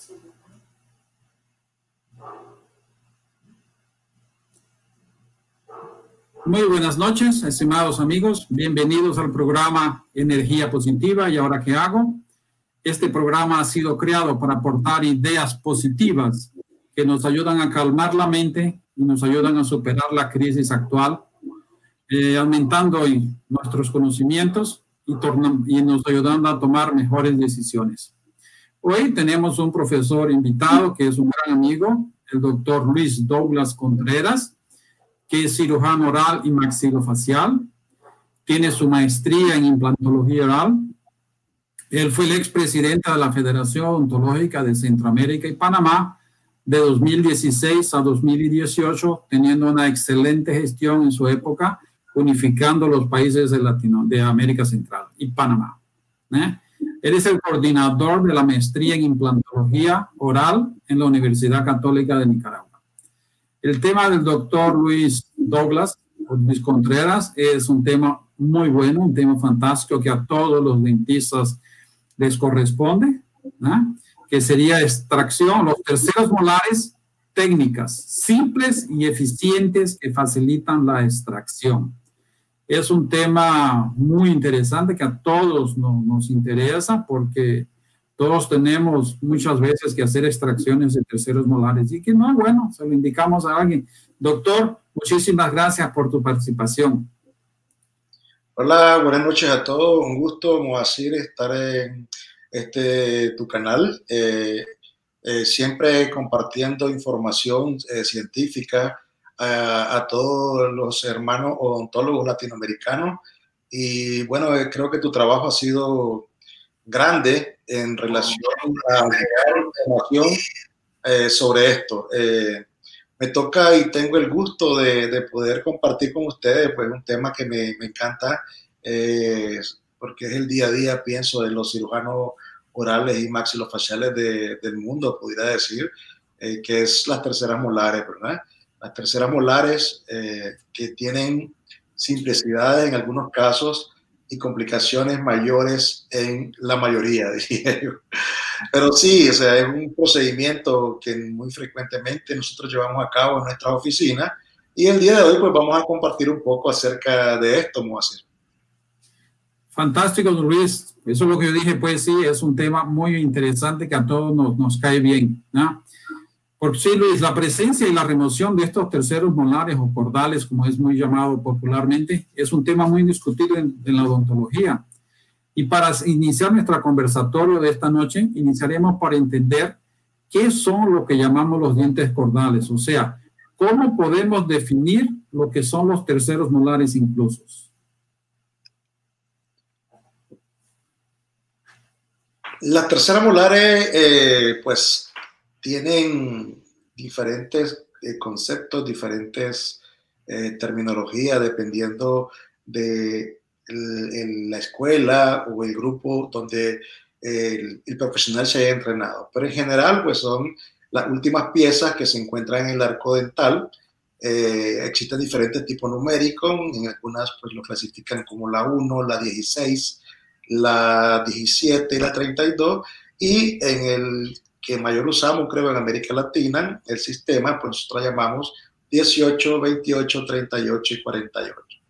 Muy buenas noches, estimados amigos. Bienvenidos al programa Energía Positiva. ¿Y ahora qué hago? Este programa ha sido creado para aportar ideas positivas que nos ayudan a calmar la mente y nos ayudan a superar la crisis actual, aumentando nuestros conocimientos y nos ayudando a tomar mejores decisiones. Hoy tenemos un profesor invitado que es un gran amigo, el doctor Luis Douglas Contreras, que es cirujano oral y maxilofacial, tiene su maestría en implantología oral. Él fue el expresidente de la Federación Odontológica de Centroamérica y Panamá de 2016 a 2018, teniendo una excelente gestión en su época, unificando los países de América Central y Panamá. Él es el coordinador de la maestría en implantología oral en la Universidad Católica de Nicaragua. El tema del doctor Luis Douglas, Luis Contreras, es un tema muy bueno, un tema fantástico que a todos los dentistas les corresponde, que sería extracción, los terceros molares, técnicas simples y eficientes que facilitan la extracción. Es un tema muy interesante que a todos nos interesa porque todos tenemos muchas veces que hacer extracciones de terceros molares y que no, bueno, se lo indicamos a alguien. Doctor, muchísimas gracias por tu participación. Hola, buenas noches a todos. Un gusto, Moacir, estar en tu canal, siempre compartiendo información científica a todos los hermanos odontólogos latinoamericanos. Y bueno, creo que tu trabajo ha sido grande en relación a dar información sobre esto. Me toca y tengo el gusto de poder compartir con ustedes pues, un tema que me encanta, porque es el día a día, pienso, de los cirujanos orales y maxilofaciales del mundo, pudiera decir, que es las terceras molares, ¿verdad? Las terceras molares que tienen simplicidades en algunos casos y complicaciones mayores en la mayoría, diría yo. Pero sí, o sea, es un procedimiento que muy frecuentemente nosotros llevamos a cabo en nuestra oficina y el día de hoy pues vamos a compartir un poco acerca de esto, Moacir. Fantástico, Luis. Eso es lo que yo dije, pues sí, es un tema muy interesante que a todos nos cae bien, ¿no? Porque sí, Luis, la presencia y la remoción de estos terceros molares o cordales, como es muy llamado popularmente, es un tema muy discutido en la odontología. Y para iniciar nuestro conversatorio de esta noche, iniciaremos por entender qué son lo que llamamos los dientes cordales, o sea, cómo podemos definir lo que son los terceros molares inclusos. Las terceras molares, pues, tienen diferentes conceptos, diferentes terminologías, dependiendo de la escuela o el grupo donde el profesional se haya entrenado. Pero en general, pues son las últimas piezas que se encuentran en el arco dental. Existen diferentes tipos numéricos, en algunas pues lo clasifican como la 1, la 16, la 17 y la 32, y en el que mayor usamos, creo, en América Latina, el sistema, pues nosotros llamamos 18, 28, 38 y 48.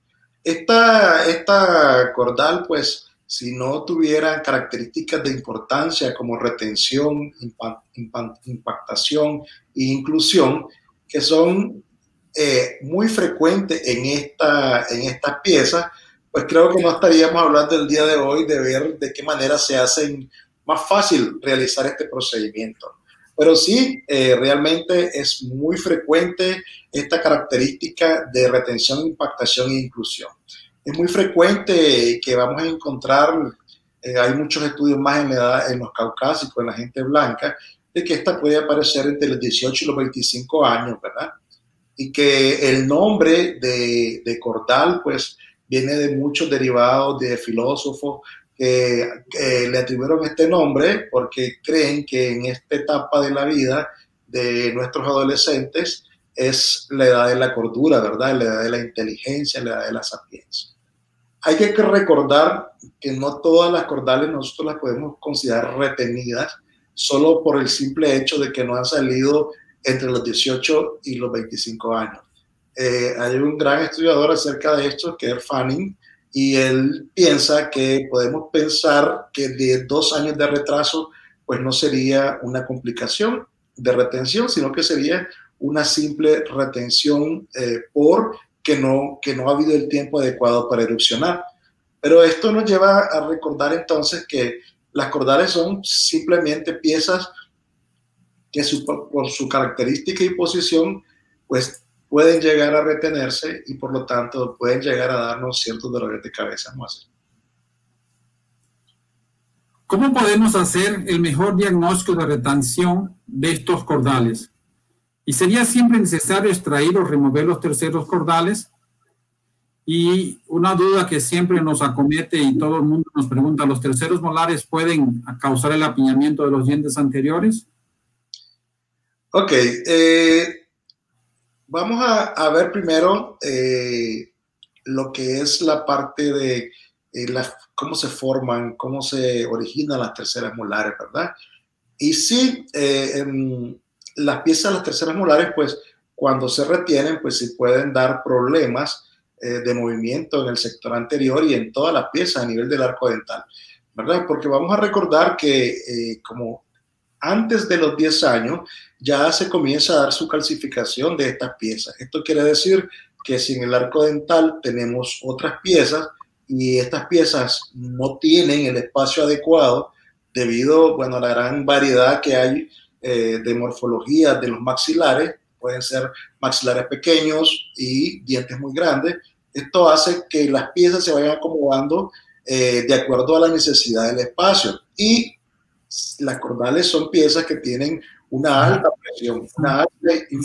Esta cordal, pues, si no tuvieran características de importancia como retención, impactación e inclusión, que son muy frecuentes en estas piezas, pues creo que no estaríamos hablando el día de hoy de ver de qué manera se hacen más fácil realizar este procedimiento. Pero sí, realmente es muy frecuente esta característica de retención, impactación e inclusión. Es muy frecuente que vamos a encontrar, hay muchos estudios más en los caucásicos, en la gente blanca, de que esta puede aparecer entre los 18 y los 25 años, ¿verdad? Y que el nombre de cordal, pues, viene de muchos derivados de filósofos que le atribuyeron este nombre porque creen que en esta etapa de la vida de nuestros adolescentes es la edad de la cordura, ¿verdad? La edad de la inteligencia, la edad de la sapiencia. Hay que recordar que no todas las cordales nosotros las podemos considerar retenidas, solo por el simple hecho de que no han salido entre los 18 y los 25 años. Hay un gran estudiador acerca de esto, que es Fanning, y él piensa que podemos pensar que de 2 años de retraso, pues no sería una complicación de retención, sino que sería una simple retención porque no ha habido el tiempo adecuado para erupcionar. Pero esto nos lleva a recordar entonces que las cordales son simplemente piezas que por su característica y posición, pues pueden llegar a retenerse y por lo tanto pueden llegar a darnos ciertos dolores de cabeza. ¿Cómo podemos hacer el mejor diagnóstico de retención de estos cordales? ¿Y sería siempre necesario extraer o remover los terceros cordales? Y una duda que siempre nos acomete y todo el mundo nos pregunta, ¿los terceros molares pueden causar el apiñamiento de los dientes anteriores? Ok, vamos a ver primero lo que es la parte de cómo se forman, cómo se originan las terceras molares, ¿verdad? Y sí, las piezas de las terceras molares, pues cuando se retienen, pues sí pueden dar problemas de movimiento en el sector anterior y en todas las piezas a nivel del arco dental, ¿verdad? Porque vamos a recordar que como antes de los 10 años ya se comienza a dar su calcificación de estas piezas. Esto quiere decir que si en el arco dental tenemos otras piezas y estas piezas no tienen el espacio adecuado debido, bueno, a la gran variedad que hay de morfología de los maxilares, pueden ser maxilares pequeños y dientes muy grandes. Esto hace que las piezas se vayan acomodando de acuerdo a la necesidad del espacio. Y las cordales son piezas que tienen una alta presión, una alta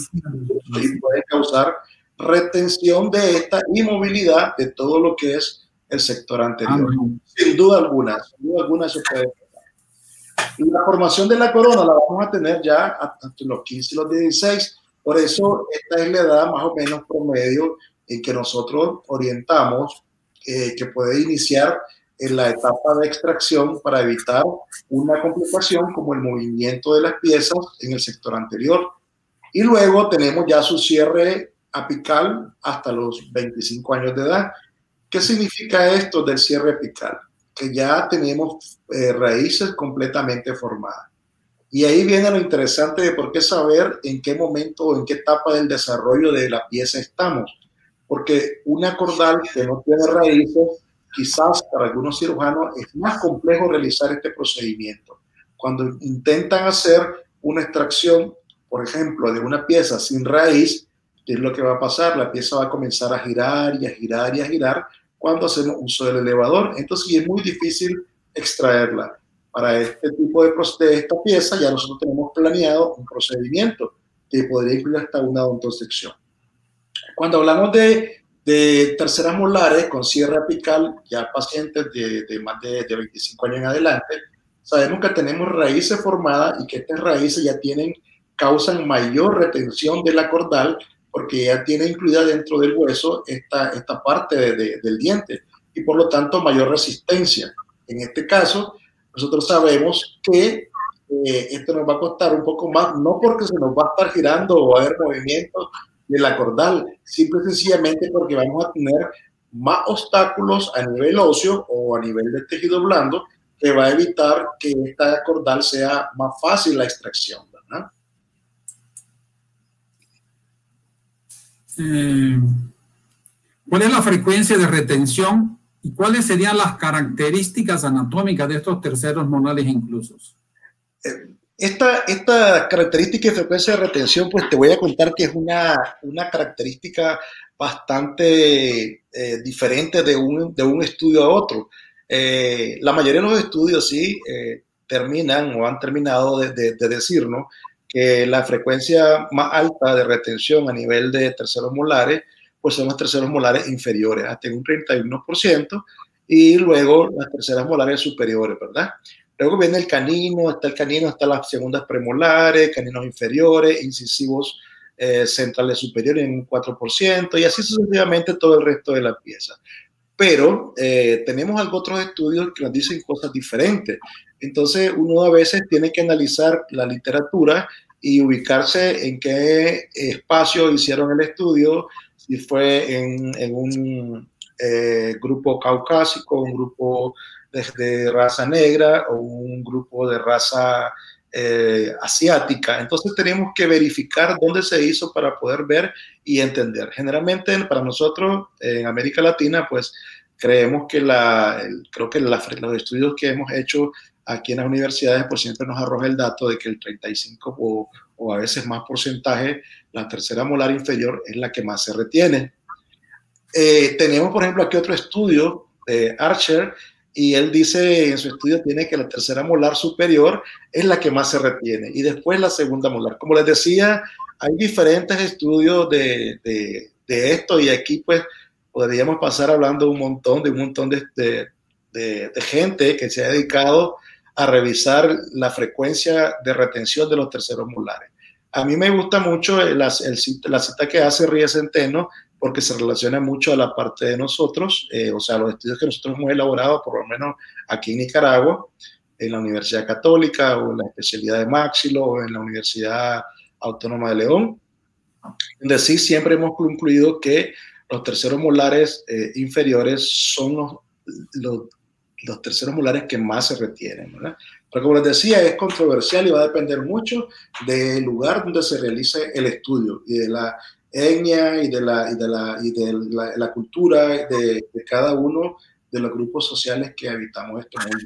y pueden causar retención de esta inmovilidad de todo lo que es el sector anterior. Sin duda alguna eso puede pasar. Y la formación de la corona la vamos a tener ya hasta los 15 y los 16. Por eso esta es la edad más o menos promedio en que nosotros orientamos que puede iniciar en la etapa de extracción para evitar una complicación como el movimiento de las piezas en el sector anterior. Y luego tenemos ya su cierre apical hasta los 25 años de edad. ¿Qué significa esto del cierre apical? Que ya tenemos raíces completamente formadas. Y ahí viene lo interesante de por qué saber en qué momento o en qué etapa del desarrollo de la pieza estamos. Porque una cordal que no tiene raíces, quizás para algunos cirujanos es más complejo realizar este procedimiento. Cuando intentan hacer una extracción, por ejemplo, de una pieza sin raíz, ¿qué es lo que va a pasar? La pieza va a comenzar a girar y a girar y a girar cuando hacemos uso del elevador. Entonces es muy difícil extraerla. Para este tipo de esta pieza ya nosotros tenemos planeado un procedimiento que podría incluir hasta una odontosección. Cuando hablamos de terceras molares con cierre apical, ya pacientes de más de 25 años en adelante, sabemos que tenemos raíces formadas y que estas raíces ya causan mayor retención de la cordal porque ya tiene incluida dentro del hueso esta parte del diente y por lo tanto mayor resistencia. En este caso, nosotros sabemos que esto nos va a costar un poco más, no porque se nos va a estar girando o va a haber movimientos de la cordal, simple y sencillamente porque vamos a tener más obstáculos a nivel óseo o a nivel de tejido blando que va a evitar que esta cordal sea más fácil la extracción, ¿verdad? ¿Cuál es la frecuencia de retención y cuáles serían las características anatómicas de estos terceros molares inclusos? Esta característica y frecuencia de retención, pues te voy a contar que es una característica bastante diferente de un estudio a otro. La mayoría de los estudios sí terminan o han terminado de decirnos que la frecuencia más alta de retención a nivel de terceros molares, pues son los terceros molares inferiores, hasta un 31%, y luego las terceras molares superiores, ¿verdad? Luego viene el canino, está las segundas premolares, caninos inferiores, incisivos centrales superiores en un 4%, y así sucesivamente todo el resto de la pieza. pero tenemos otros estudios que nos dicen cosas diferentes. Entonces, uno a veces tiene que analizar la literatura y ubicarse en qué espacio hicieron el estudio, si fue en un grupo caucásico, un grupo de raza negra o un grupo de raza asiática. Entonces tenemos que verificar dónde se hizo para poder ver y entender. Generalmente para nosotros en América Latina, pues creemos que creo que los estudios que hemos hecho aquí en las universidades, pues siempre nos arroja el dato de que el 35 o a veces más porcentaje, la tercera molar inferior es la que más se retiene. Tenemos, por ejemplo, aquí otro estudio de Archer, y él dice en su estudio tiene que la tercera molar superior es la que más se retiene y después la segunda molar. Como les decía, hay diferentes estudios de esto, y aquí pues podríamos pasar hablando de un montón de gente que se ha dedicado a revisar la frecuencia de retención de los terceros molares. A mí me gusta mucho la cita que hace Ries Centeno, porque se relaciona mucho a la parte de nosotros, o sea, los estudios que nosotros hemos elaborado, por lo menos aquí en Nicaragua, en la Universidad Católica, o en la especialidad de Máxilo, o en la Universidad Autónoma de León, donde sí siempre hemos concluido que los terceros molares inferiores son los terceros molares que más se retienen, ¿verdad? Pero como les decía, es controversial y va a depender mucho del lugar donde se realice el estudio y de la etnia y de la cultura de cada uno de los grupos sociales que habitamos este mundo.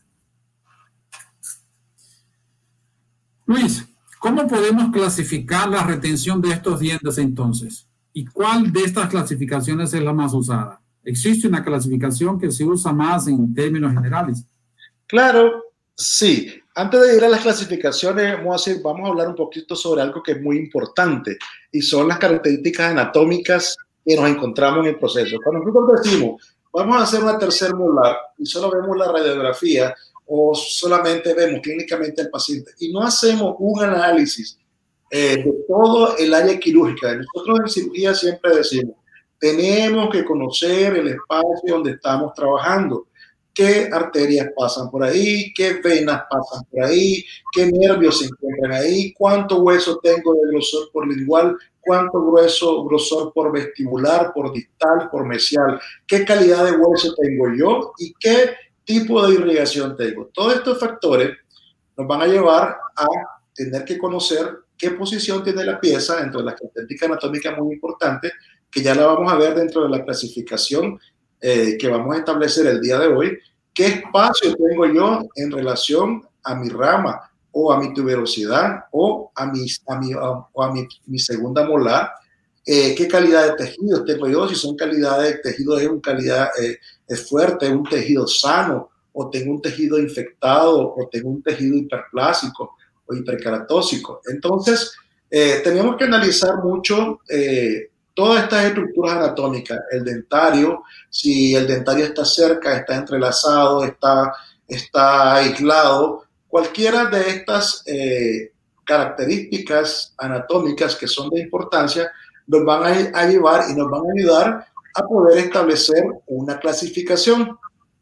Luis, ¿cómo podemos clasificar la retención de estos dientes entonces? ¿Y cuál de estas clasificaciones es la más usada? ¿Existe una clasificación que se usa más en términos generales? Claro, sí. Antes de ir a las clasificaciones, vamos a hablar un poquito sobre algo que es muy importante, y son las características anatómicas que nos encontramos en el proceso. Cuando nosotros decimos, vamos a hacer una tercer molar y solo vemos la radiografía o solamente vemos clínicamente al paciente y no hacemos un análisis de todo el área quirúrgica. Nosotros en cirugía siempre decimos, tenemos que conocer el espacio donde estamos trabajando. ¿Qué arterias pasan por ahí? ¿Qué venas pasan por ahí? ¿Qué nervios se encuentran ahí? ¿Cuánto hueso tengo de grosor por lingual? ¿Cuánto grosor por vestibular, por distal, por mesial? ¿Qué calidad de hueso tengo yo? ¿Y qué tipo de irrigación tengo? Todos estos factores nos van a llevar a tener que conocer qué posición tiene la pieza dentro de la característica anatómica muy importante, que ya la vamos a ver dentro de la clasificación que vamos a establecer el día de hoy. ¿Qué espacio tengo yo en relación a mi rama o a mi tuberosidad o a mi segunda molar? ¿Qué calidad de tejidos tengo yo? Si son calidades de tejido, es una calidad fuerte, un tejido sano, o tengo un tejido infectado, o tengo un tejido hiperplásico o hiperceratóxico. Entonces, tenemos que analizar mucho todas estas estructuras anatómicas, el dentario, si el dentario está cerca, está entrelazado, está aislado, cualquiera de estas características anatómicas que son de importancia nos van a llevar y nos van a ayudar a poder establecer una clasificación.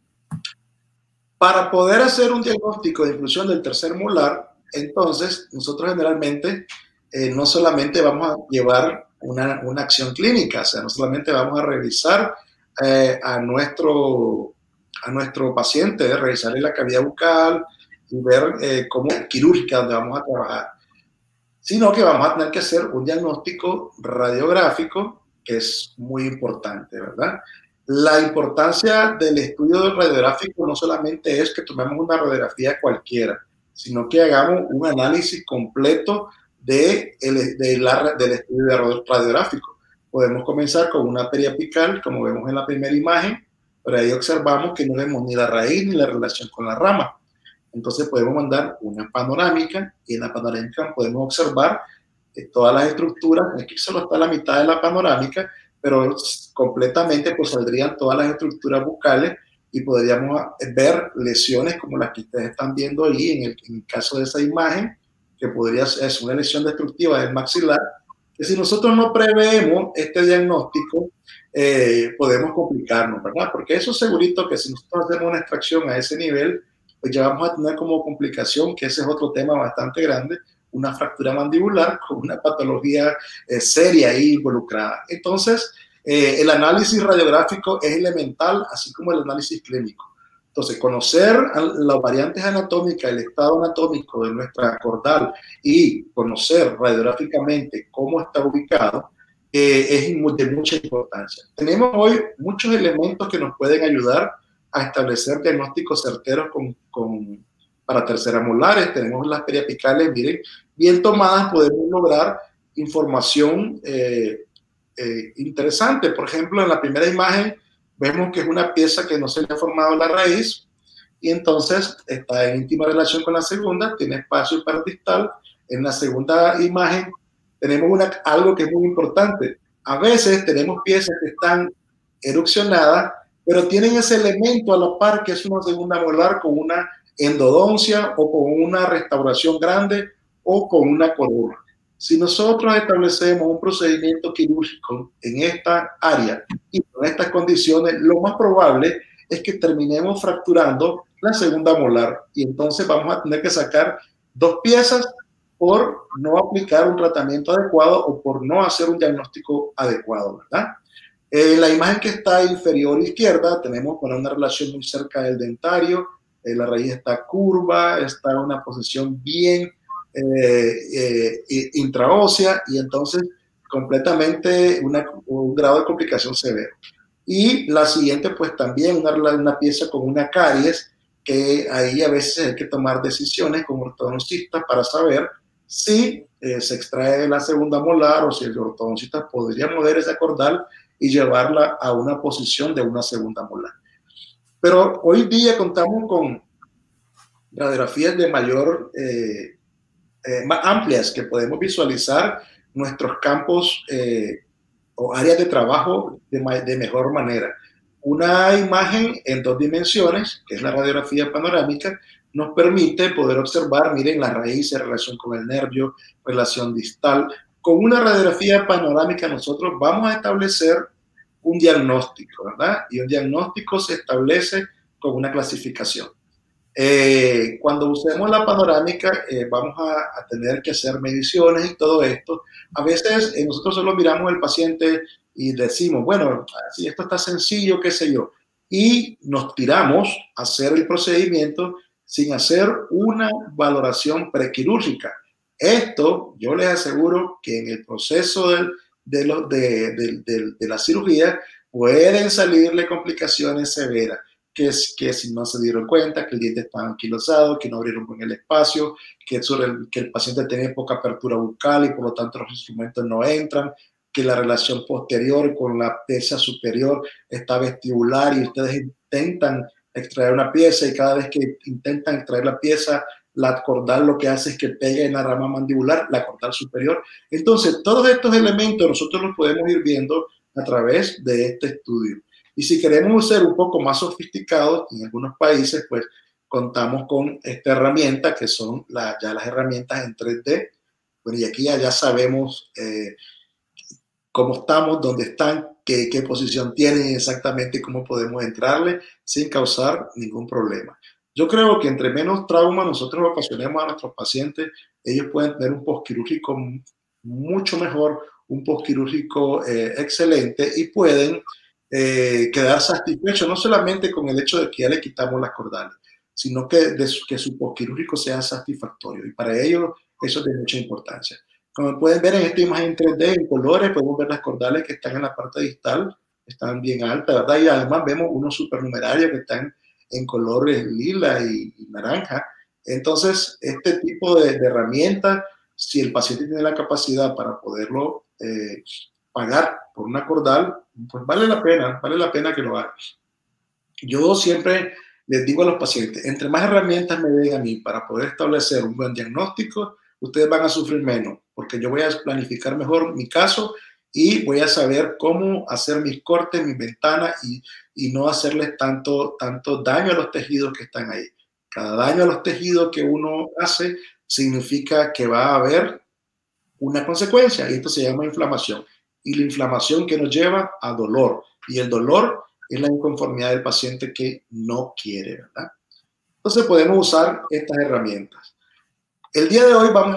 Para poder hacer un diagnóstico de inclusión del tercer molar, entonces nosotros generalmente no solamente vamos a llevar una acción clínica, o sea, no solamente vamos a revisar a nuestro paciente, revisarle la cavidad bucal y ver cómo quirúrgica donde vamos a trabajar, sino que vamos a tener que hacer un diagnóstico radiográfico, que es muy importante, ¿verdad? La importancia del estudio radiográfico no solamente es que tomemos una radiografía cualquiera, sino que hagamos un análisis completo del estudio radiográfico. Podemos comenzar con una periapical, como vemos en la primera imagen, pero ahí observamos que no vemos ni la raíz ni la relación con la rama. Entonces podemos mandar una panorámica, y en la panorámica podemos observar todas las estructuras. Aquí solo está la mitad de la panorámica, pero completamente pues saldrían todas las estructuras bucales y podríamos ver lesiones como las que ustedes están viendo ahí en el caso de esa imagen, que podría ser una lesión destructiva del maxilar, que si nosotros no preveemos este diagnóstico, podemos complicarnos, ¿verdad? Porque eso segurito que si nosotros hacemos una extracción a ese nivel, pues ya vamos a tener como complicación, que ese es otro tema bastante grande, una fractura mandibular con una patología seria ahí involucrada. Entonces, el análisis radiográfico es elemental, así como el análisis clínico. Entonces, conocer las variantes anatómicas, el estado anatómico de nuestra cordal y conocer radiográficamente cómo está ubicado es de mucha importancia. Tenemos hoy muchos elementos que nos pueden ayudar a establecer diagnósticos certeros para terceras molares. Tenemos las periapicales, miren, bien tomadas podemos lograr información interesante. Por ejemplo, en la primera imagen vemos que es una pieza que no se le ha formado la raíz y entonces está en íntima relación con la segunda, tiene espacio hiperdital. En la segunda imagen tenemos algo que es muy importante. A veces tenemos piezas que están erupcionadas, pero tienen ese elemento a la par que es una segunda molar con una endodoncia o con una restauración grande o con una corona. Si nosotros establecemos un procedimiento quirúrgico en esta área y con estas condiciones, lo más probable es que terminemos fracturando la segunda molar y entonces vamos a tener que sacar 2 piezas por no aplicar un tratamiento adecuado o por no hacer un diagnóstico adecuado, ¿verdad? En la imagen que está inferior izquierda tenemos una relación muy cerca del dentario, la raíz está curva, está en una posición bien intraósea y entonces completamente un grado de complicación severo. Y la siguiente pues también una pieza con una caries, que ahí a veces hay que tomar decisiones como ortodoncistas para saber si se extrae la segunda molar o si el ortodoncista podría mover esa cordal y llevarla a una posición de una segunda molar. Pero hoy día contamos con radiografías de mayor, más amplias, que podemos visualizar nuestros campos o áreas de trabajo de mejor manera. Una imagen en 2 dimensiones, que es la radiografía panorámica, nos permite poder observar, miren, la raíz en relación con el nervio, relación distal. Con una radiografía panorámica nosotros vamos a establecer un diagnóstico, ¿verdad? Y un diagnóstico se establece con una clasificación. Cuando usemos la panorámica vamos a tener que hacer mediciones y todo esto. A veces nosotros solo miramos al paciente y decimos, bueno, si esto está sencillo, qué sé yo, y nos tiramos a hacer el procedimiento sin hacer una valoración prequirúrgica. Esto yo les aseguro que en el proceso de la cirugía pueden salirle complicaciones severas, que si no se dieron cuenta, que el diente estaba anquilosado, que no abrieron bien el espacio, que el paciente tiene poca apertura bucal y por lo tanto los instrumentos no entran, que la relación posterior con la pieza superior está vestibular y ustedes intentan extraer una pieza y cada vez que intentan extraer la pieza, la cordal lo que hace es que pegue en la rama mandibular, la cordal superior. Entonces, todos estos elementos nosotros los podemos ir viendo a través de este estudio. Y si queremos ser un poco más sofisticados, en algunos países, pues contamos con esta herramienta, que son ya las herramientas en 3D. Bueno, y aquí ya sabemos cómo estamos, dónde están, qué posición tienen exactamente, cómo podemos entrarle sin causar ningún problema. Yo creo que entre menos trauma nosotros ocasionemos a nuestros pacientes, ellos pueden tener un postquirúrgico mucho mejor, un postquirúrgico excelente y pueden quedar satisfechos no solamente con el hecho de que ya le quitamos las cordales, sino que su postquirúrgico sea satisfactorio. Y para ello eso es de mucha importancia. Como pueden ver en esta imagen 3D en colores, podemos ver las cordales que están en la parte distal, están bien altas, ¿verdad? Y además vemos unos supernumerarios que están en colores lila y naranja. Entonces, este tipo de herramientas, si el paciente tiene la capacidad para poderlo pagar por una cordal, pues vale la pena que lo haga. Yo siempre les digo a los pacientes, entre más herramientas me den a mí para poder establecer un buen diagnóstico, ustedes van a sufrir menos, porque yo voy a planificar mejor mi caso y voy a saber cómo hacer mis cortes, mis ventanas y no hacerles tanto daño a los tejidos que están ahí. Cada daño a los tejidos que uno hace significa que va a haber una consecuencia y esto se llama inflamación. y la inflamación que nos lleva a dolor. Y el dolor es la inconformidad del paciente que no quiere, ¿verdad? Entonces podemos usar estas herramientas. El día de hoy vamos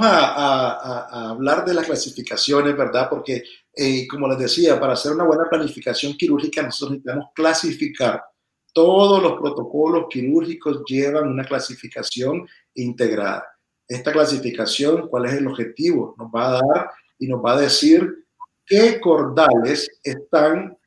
a hablar de las clasificaciones, ¿verdad? Porque, como les decía, para hacer una buena planificación quirúrgica nosotros necesitamos clasificar. Todos los protocolos quirúrgicos llevan una clasificación integrada. Esta clasificación, ¿cuál es el objetivo? Nos va a dar y nos va a decir qué cordales están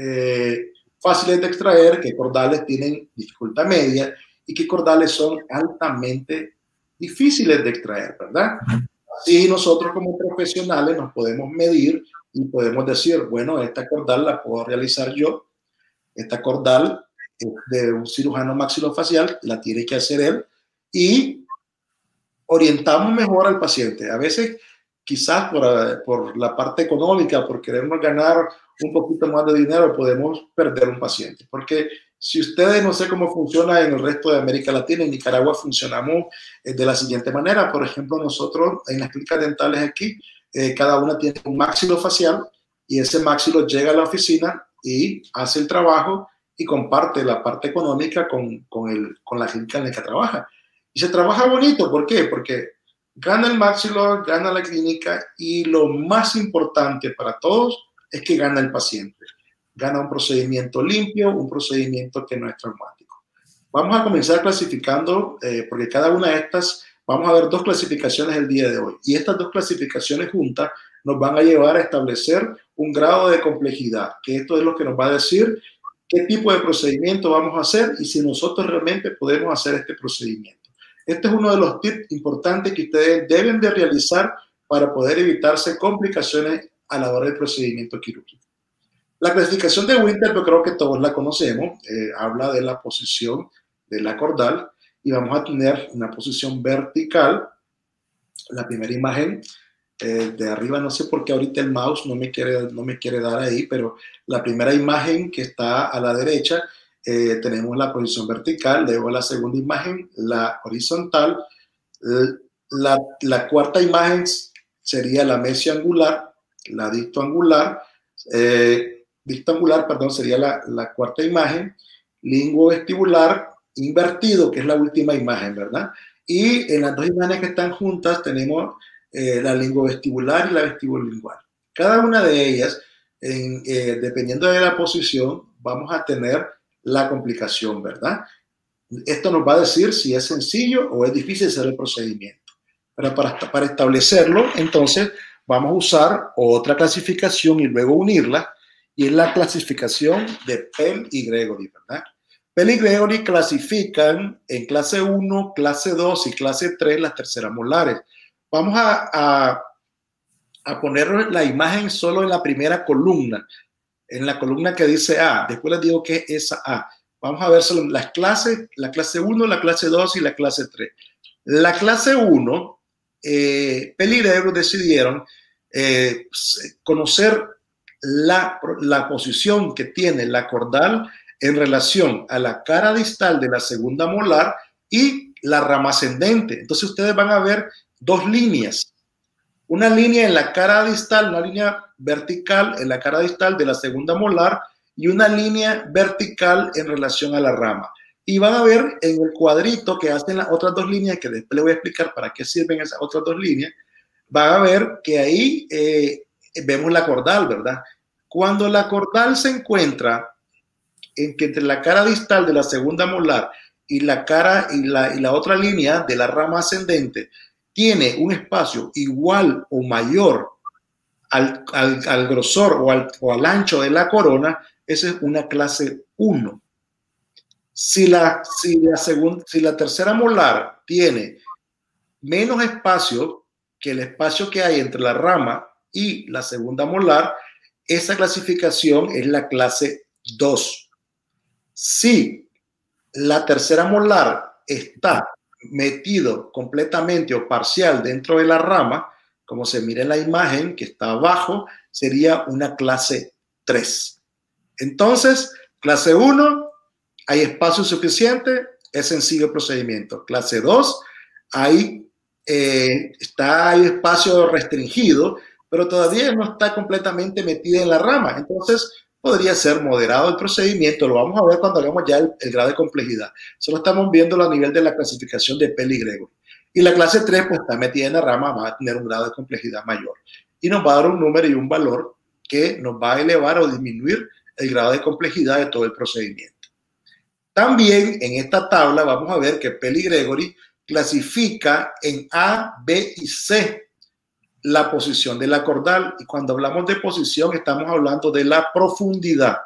fáciles de extraer, qué cordales tienen dificultad media y qué cordales son altamente difíciles de extraer, ¿verdad? Así nosotros como profesionales nos podemos medir y podemos decir, bueno, esta cordal la puedo realizar yo, esta cordal es de un cirujano maxilofacial, la tiene que hacer él, y orientamos mejor al paciente. A veces, quizás por la parte económica, por querernos ganar un poquito más de dinero, podemos perder un paciente. Porque si ustedes, no sé cómo funciona en el resto de América Latina, en Nicaragua funcionamos de la siguiente manera. Por ejemplo, nosotros en las clínicas dentales aquí, cada una tiene un maxilofacial y ese maxilo llega a la oficina y hace el trabajo y comparte la parte económica con la clínica en la que trabaja. Y se trabaja bonito. ¿Por qué? Porque gana el maxilo, gana la clínica y lo más importante para todos es que gana el paciente. Gana un procedimiento limpio, un procedimiento que no es traumático. Vamos a comenzar clasificando, porque cada una de estas, vamos a ver 2 clasificaciones el día de hoy. Y estas 2 clasificaciones juntas nos van a llevar a establecer un grado de complejidad, que esto es lo que nos va a decir qué tipo de procedimiento vamos a hacer y si nosotros realmente podemos hacer este procedimiento. Este es uno de los tips importantes que ustedes deben de realizar para poder evitarse complicaciones a la hora del procedimiento quirúrgico. La clasificación de Winter, yo creo que todos la conocemos, habla de la posición de la cordal y vamos a tener una posición vertical. La primera imagen de arriba, no sé por qué ahorita el mouse no me quiere dar ahí, pero la primera imagen que está a la derecha, tenemos la posición vertical, luego la segunda imagen, la horizontal, la cuarta imagen sería la mesioangular, la distoangular, perdón, sería la cuarta imagen, linguovestibular invertido, que es la última imagen, ¿verdad? Y en las 2 imágenes que están juntas tenemos la linguovestibular y la vestibulolingual. Cada una de ellas, dependiendo de la posición, vamos a tener la complicación, ¿verdad? Esto nos va a decir si es sencillo o es difícil hacer el procedimiento. Pero para establecerlo, entonces, vamos a usar otra clasificación y luego unirla, y es la clasificación de Pell y Gregory, ¿verdad? Pell y Gregory clasifican en clase 1, clase 2 y clase 3 las terceras molares. Vamos a poner la imagen solo en la primera columna, en la columna que dice A. Después les digo que es esa A. Vamos a ver solo las clases, la clase 1, la clase 2 y la clase 3. La clase 1, Pell y Gregory decidieron conocer la posición que tiene la cordal en relación a la cara distal de la segunda molar y la rama ascendente. Entonces ustedes van a ver 2 líneas. Una línea en la cara distal, una línea vertical en la cara distal de la segunda molar y una línea vertical en relación a la rama. Y van a ver en el cuadrito que hacen las otras 2 líneas, que después les voy a explicar para qué sirven esas otras 2 líneas, van a ver que ahí vemos la cordal, ¿verdad? Cuando la cordal se encuentra entre la cara distal de la segunda molar y la cara y la otra línea de la rama ascendente tiene un espacio igual o mayor al grosor o al ancho de la corona, esa es una clase 1. Si la tercera molar tiene menos espacio que el espacio que hay entre la rama y la segunda molar, esa clasificación es la clase 2. Si la tercera molar está metido completamente o parcial dentro de la rama, como se mira en la imagen que está abajo, sería una clase 3. Entonces, clase 1, hay espacio suficiente, es sencillo el procedimiento. Clase 2, hay espacio restringido, pero todavía no está completamente metida en la rama. Entonces, podría ser moderado el procedimiento. Lo vamos a ver cuando hagamos ya el grado de complejidad. Solo estamos viéndolo a nivel de la clasificación de Peli-Gregory. Y la clase 3, pues está metida en la rama, va a tener un grado de complejidad mayor. Y nos va a dar un número y un valor que nos va a elevar o disminuir el grado de complejidad de todo el procedimiento. También en esta tabla vamos a ver que Peli-Gregory clasifica en A, B y C la posición de la cordal. Y cuando hablamos de posición estamos hablando de la profundidad.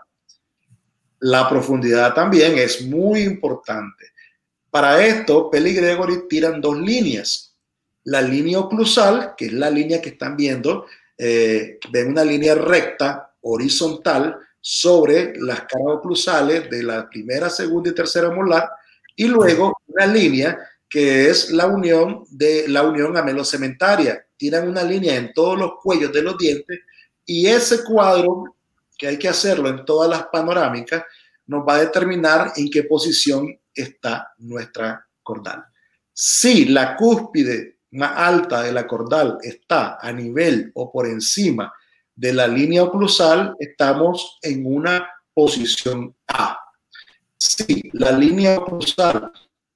La profundidad también es muy importante. Para esto, Peli-Gregory tiran dos líneas. La línea oclusal, que es la línea que están viendo, ven una línea recta, horizontal, sobre las caras oclusales de la primera, segunda y tercera molar, y luego una línea que es la unión amelocementaria. Tiran una línea en todos los cuellos de los dientes, y ese cuadro, que hay que hacerlo en todas las panorámicas, nos va a determinar en qué posición está nuestra cordal. Si la cúspide más alta de la cordal está a nivel o por encima de la línea oclusal, estamos en una posición A. Si la línea oclusal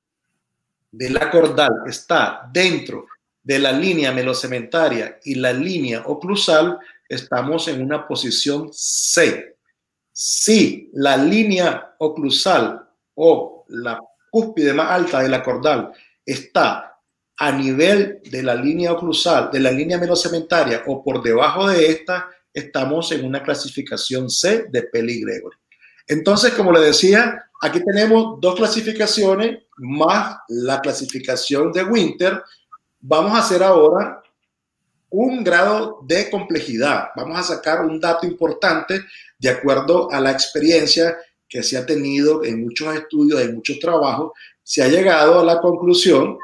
de la cordal está dentro de la línea amelocementaria y la línea oclusal, estamos en una posición C. Si la línea oclusal o la cúspide más alta de la cordal está a nivel de la línea oclusal, de la línea amelocementaria o por debajo de esta, estamos en una clasificación C de Peli-Gregory. Entonces, como le decía, aquí tenemos dos clasificaciones más la clasificación de Winter. Vamos a hacer ahora un grado de complejidad. Vamos a sacar un dato importante de acuerdo a la experiencia que se ha tenido en muchos estudios, en muchos trabajos. Se ha llegado a la conclusión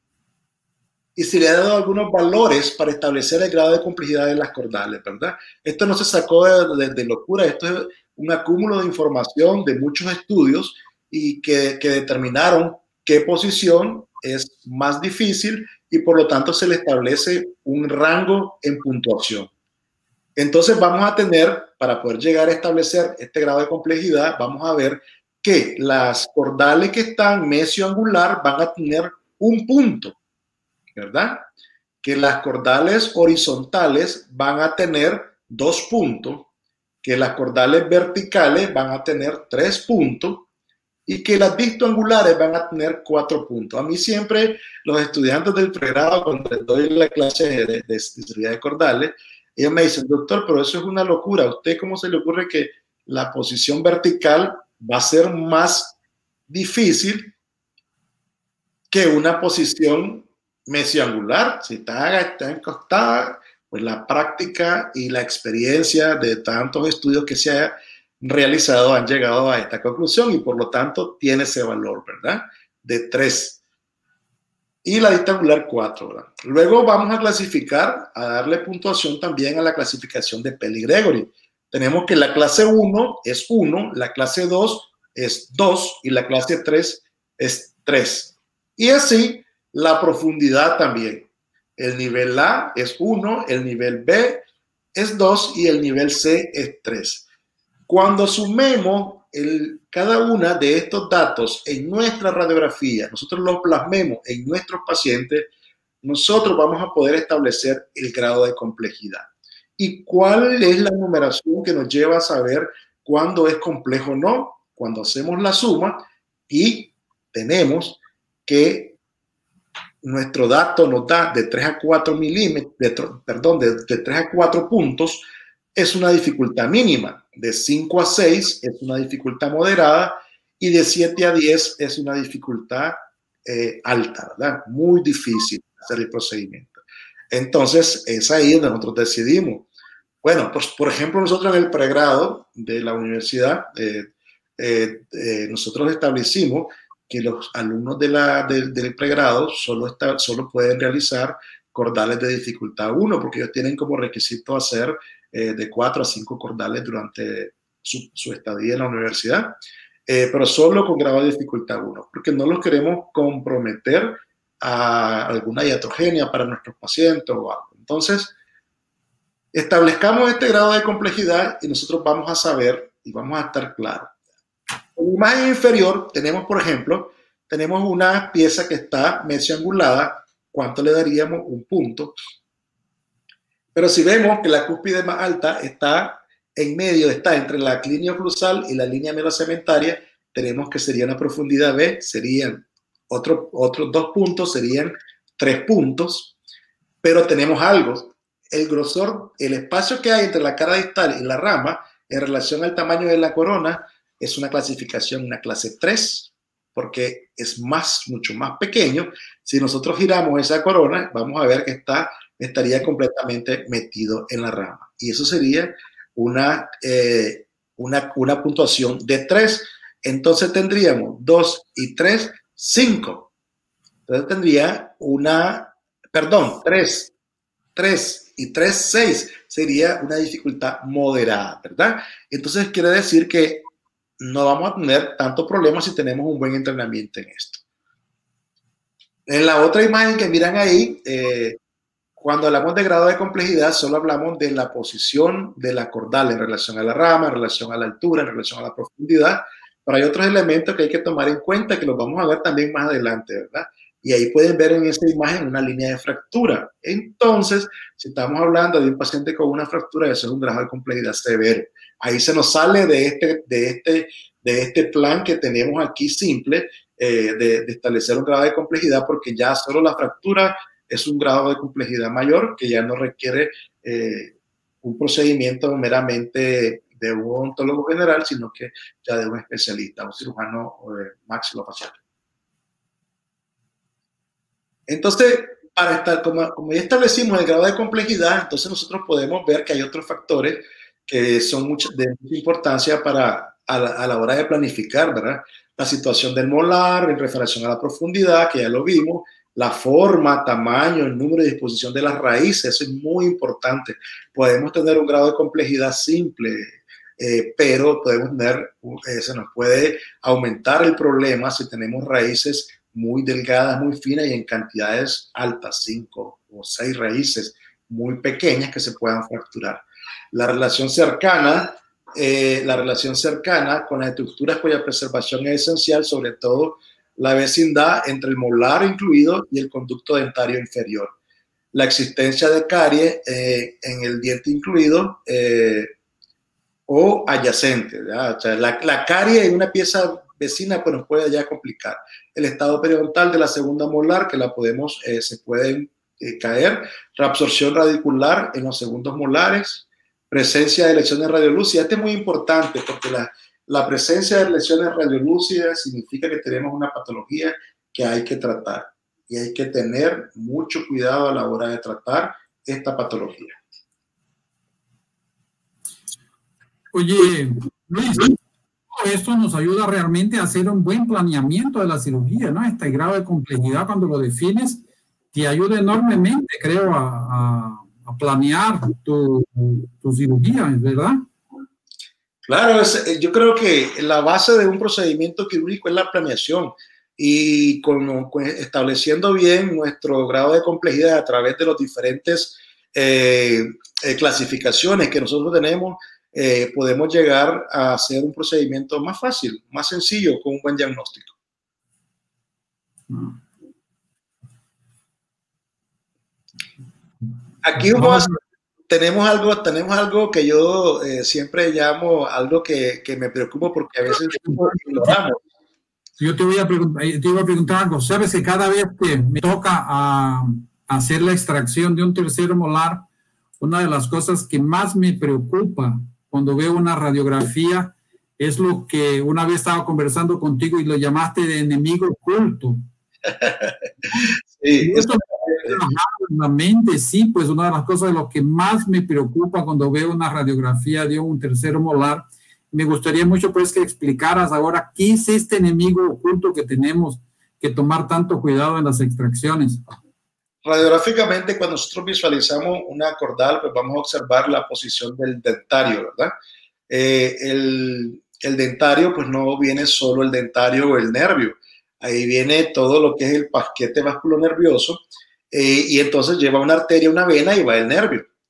y se le ha dado algunos valores para establecer el grado de complejidad de las cordales, ¿verdad? Esto no se sacó de locura, esto es un acúmulo de información de muchos estudios y que determinaron qué posición es más difícil y por lo tanto se le establece un rango en puntuación. Entonces vamos a tener, para poder llegar a establecer este grado de complejidad, vamos a ver que las cordales que están mesioangular van a tener un punto, ¿verdad? Que las cordales horizontales van a tener 2 puntos, que las cordales verticales van a tener 3 puntos y que las distoangulares van a tener 4 puntos. A mí siempre los estudiantes del pregrado, cuando les doy la clase de teoría de cordales, ellos me dicen, doctor, pero eso es una locura. ¿A usted cómo se le ocurre que la posición vertical va a ser más difícil que una posición mesioangular? Si está encostada, pues la práctica y la experiencia de tantos estudios que se ha realizado han llegado a esta conclusión y por lo tanto tiene ese valor, ¿verdad? De 3. Y la distangular 4, ¿verdad? Luego vamos a clasificar, a darle puntuación también a la clasificación de Peli-Gregory. Tenemos que la clase 1 es 1, la clase 2 es 2 y la clase 3 es 3. Y así la profundidad también. El nivel A es 1, el nivel B es 2 y el nivel C es 3. Cuando sumemos cada una de estos datos en nuestra radiografía, nosotros los plasmemos en nuestros pacientes, nosotros vamos a poder establecer el grado de complejidad. ¿Y cuál es la numeración que nos lleva a saber cuándo es complejo o no? Cuando hacemos la suma y tenemos que nuestro dato nos da de 3 a 4 milímetros, de 3 a 4 puntos, es una dificultad mínima. De 5 a 6 es una dificultad moderada y de 7 a 10 es una dificultad alta, ¿verdad? Muy difícil hacer el procedimiento. Entonces, es ahí donde nosotros decidimos. Bueno, pues por ejemplo, nosotros en el pregrado de la universidad, nosotros establecimos que los alumnos del pregrado solo pueden realizar cordales de dificultad 1, porque ellos tienen como requisito hacer de 4 a 5 cordales durante su estadía en la universidad, pero solo con grado de dificultad 1, porque no los queremos comprometer a alguna iatrogenia para nuestros pacientes o algo. Entonces, Establezcamos este grado de complejidad y nosotros vamos a saber y vamos a estar claros. En la imagen inferior tenemos, por ejemplo, tenemos una pieza que está medio angulada. ¿Cuánto le daríamos? Un punto. Pero si vemos que la cúspide más alta está en medio, está entre la línea oclusal y la línea melocementaria, tenemos que sería una profundidad B, serían otros 2 puntos, serían 3 puntos, pero tenemos algo. El grosor, el espacio que hay entre la cara distal y la rama en relación al tamaño de la corona es una clasificación, una clase 3, porque es mucho más pequeño. Si nosotros giramos esa corona, vamos a ver que estaría completamente metido en la rama. Y eso sería una puntuación de 3. Entonces tendríamos 2 y 3, 5. Entonces tendría 3 y 3, 6. Sería una dificultad moderada, ¿verdad? Entonces quiere decir que no vamos a tener tanto problema si tenemos un buen entrenamiento en esto. En la otra imagen que miran ahí, cuando hablamos de grado de complejidad, solo hablamos de la posición de la cordal en relación a la rama, en relación a la altura, en relación a la profundidad, pero hay otros elementos que hay que tomar en cuenta que los vamos a ver también más adelante, ¿verdad? Y ahí pueden ver en esa imagen una línea de fractura. Entonces, si estamos hablando de un paciente con una fractura, eso es un grado de complejidad severo. Ahí se nos sale de este plan que tenemos aquí simple, de establecer un grado de complejidad, porque ya solo la fractura es un grado de complejidad mayor que ya no requiere un procedimiento meramente de un odontólogo general, sino que ya de un especialista, un cirujano maxilofacial. Entonces, como ya establecimos el grado de complejidad, entonces nosotros podemos ver que hay otros factores que son de mucha importancia a la hora de planificar, ¿verdad? La situación del molar en relación a la profundidad, que ya lo vimos, la forma, tamaño, el número y disposición de las raíces, eso es muy importante. Podemos tener un grado de complejidad simple, pero se nos puede aumentar el problema si tenemos raíces muy delgadas, muy finas y en cantidades altas, 5 o 6 raíces muy pequeñas que se puedan fracturar. La relación cercana con las estructuras cuya preservación es esencial, sobre todo la vecindad entre el molar incluido y el conducto dentario inferior. La existencia de caries en el diente incluido o adyacente. O sea, la carie en una pieza vecina pues nos puede ya complicar. El estado periodontal de la segunda molar, que se pueden caer. Reabsorción radicular en los segundos molares. Presencia de lesiones radiolúcidas. Este es muy importante porque la presencia de lesiones radiolúcidas significa que tenemos una patología que hay que tratar. Y hay que tener mucho cuidado a la hora de tratar esta patología. Oye, Luis, esto nos ayuda realmente a hacer un buen planeamiento de la cirugía, ¿no? Este grado de complejidad, cuando lo defines, te ayuda enormemente, creo, a planear tu cirugía, ¿verdad? Claro, yo creo que la base de un procedimiento quirúrgico es la planeación y estableciendo bien nuestro grado de complejidad a través de los diferentes clasificaciones que nosotros tenemos, podemos llegar a hacer un procedimiento más fácil, más sencillo, con un buen diagnóstico. Aquí tenemos algo que yo siempre llamo algo que me preocupa porque a veces ignoramos. Yo te iba a preguntar algo. ¿Sabes que cada vez que me toca hacer la extracción de un tercer molar, una de las cosas que más me preocupa cuando veo una radiografía es lo que una vez estaba conversando contigo y lo llamaste de enemigo oculto? Sí, eso en la mente, sí, pues una de las cosas de lo que más me preocupa cuando veo una radiografía de un tercer molar. Me gustaría mucho pues que explicaras ahora qué es este enemigo oculto que tenemos que tomar tanto cuidado en las extracciones. Radiográficamente, cuando nosotros visualizamos una cordal, pues vamos a observar la posición del dentario, ¿verdad? El dentario, pues no viene solo el dentario o el nervio. Ahí viene todo lo que es el paquete vasculonervioso y entonces lleva una arteria, una vena y va el nervio.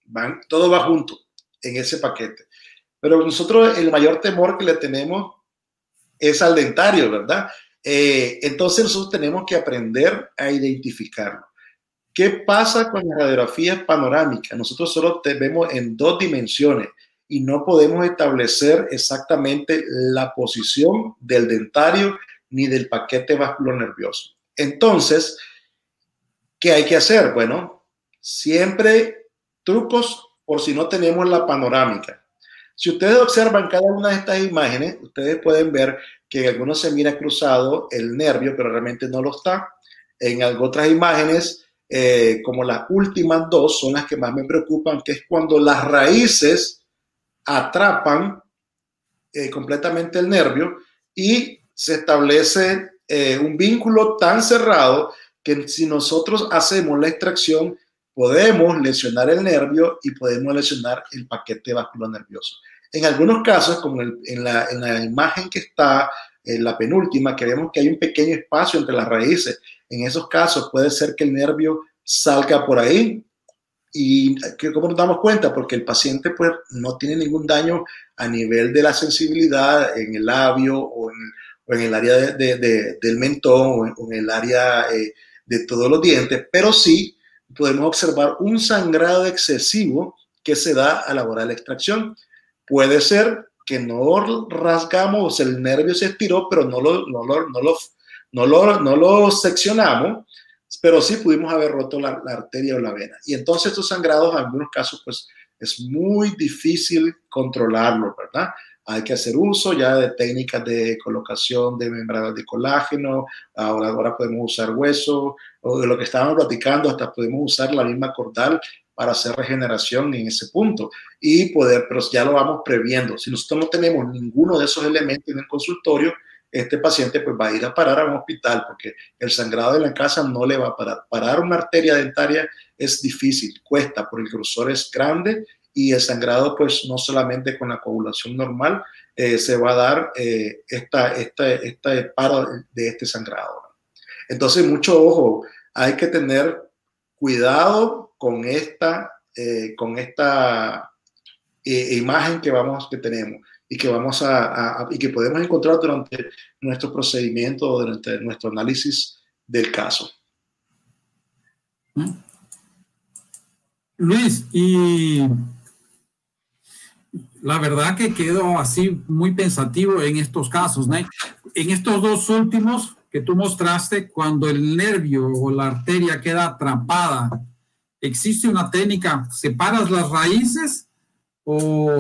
todo va junto en ese paquete. Pero nosotros el mayor temor que le tenemos es al dentario, ¿verdad? Entonces nosotros tenemos que aprender a identificarlo. ¿Qué pasa con las radiografías panorámicas? Nosotros solo te vemos en 2 dimensiones y no podemos establecer exactamente la posición del dentario ni del paquete vasculonervioso. Entonces, ¿qué hay que hacer? Bueno, siempre trucos por si no tenemos la panorámica. Si ustedes observan cada una de estas imágenes, ustedes pueden ver que en algunos se mira cruzado el nervio, pero realmente no lo está. En otras imágenes, como las últimas 2, son las que más me preocupan, que es cuando las raíces atrapan completamente el nervio y se establece un vínculo tan cerrado que si nosotros hacemos la extracción, podemos lesionar el nervio y podemos lesionar el paquete vasculonervioso. En algunos casos, como en la imagen que está en la penúltima, que vemos que hay un pequeño espacio entre las raíces, en esos casos puede ser que el nervio salga por ahí. ¿Y cómo nos damos cuenta? Porque el paciente pues, no tiene ningún daño a nivel de la sensibilidad en el labio o en el área del mentón o en el área de todos los dientes, pero sí podemos observar un sangrado excesivo que se da a la hora de la extracción. Puede ser que no rasgamos, o sea, el nervio se estiró, pero no lo seccionamos, pero sí pudimos haber roto la arteria o la vena. Y entonces estos sangrados, en algunos casos, pues es muy difícil controlarlo, ¿verdad? Hay que hacer uso ya de técnicas de colocación de membranas de colágeno, ahora podemos usar hueso, o de lo que estábamos platicando, hasta podemos usar la misma cordal para hacer regeneración en ese punto y poder, pero ya lo vamos previendo. Si nosotros no tenemos ninguno de esos elementos en el consultorio, este paciente pues va a ir a parar a un hospital porque el sangrado de la casa no le va a parar. Parar una arteria dentaria es difícil, cuesta, porque el grosor es grande y el sangrado pues no solamente con la coagulación normal se va a dar este paro de este sangrado. Entonces mucho ojo, hay que tener cuidado con esta imagen que tenemos y que vamos y que podemos encontrar durante nuestro procedimiento o durante nuestro análisis del caso. Luis, y la verdad que quedo así muy pensativo en estos casos, ¿no? En estos 2 últimos que tú mostraste, cuando el nervio o la arteria queda atrapada, ¿existe una técnica? ¿Separas las raíces o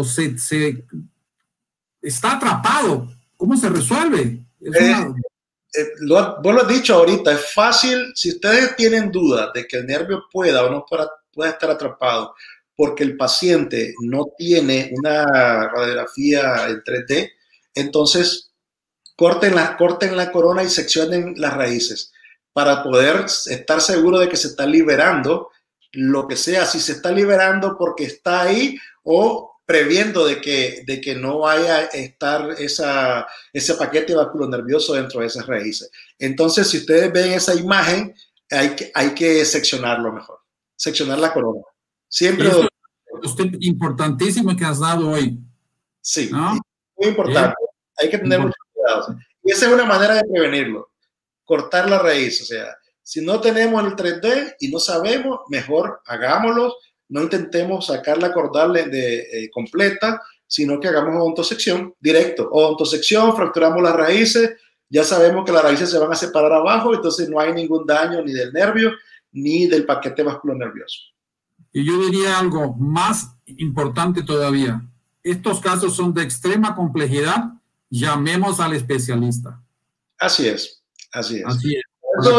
está atrapado? ¿Cómo se resuelve? Vos lo has dicho ahorita, es fácil. Si ustedes tienen duda de que el nervio pueda o no pueda estar atrapado porque el paciente no tiene una radiografía en 3D, entonces corten la corona y seccionen las raíces para poder estar seguro de que se está liberando lo que sea, si se está liberando porque está ahí o previendo de que no vaya a estar ese paquete vasculonervioso dentro de esas raíces. Entonces, si ustedes ven esa imagen, hay que seccionarlo mejor, seccionar la corona. Siempre. Esto es importantísimo que has dado hoy. Sí, ¿no? Muy importante. Hay que tener mucho cuidado. Y esa es una manera de prevenirlo, cortar la raíz. O sea, si no tenemos el 3D y no sabemos, mejor hagámoslo. No intentemos sacar la cordal completa, sino que hagamos odontosección directo. Odontosección, fracturamos las raíces, ya sabemos que las raíces se van a separar abajo, entonces no hay ningún daño ni del nervio ni del paquete vasculonervioso. Y yo diría algo más importante todavía. Estos casos son de extrema complejidad, llamemos al especialista. Así es, así es. Así es.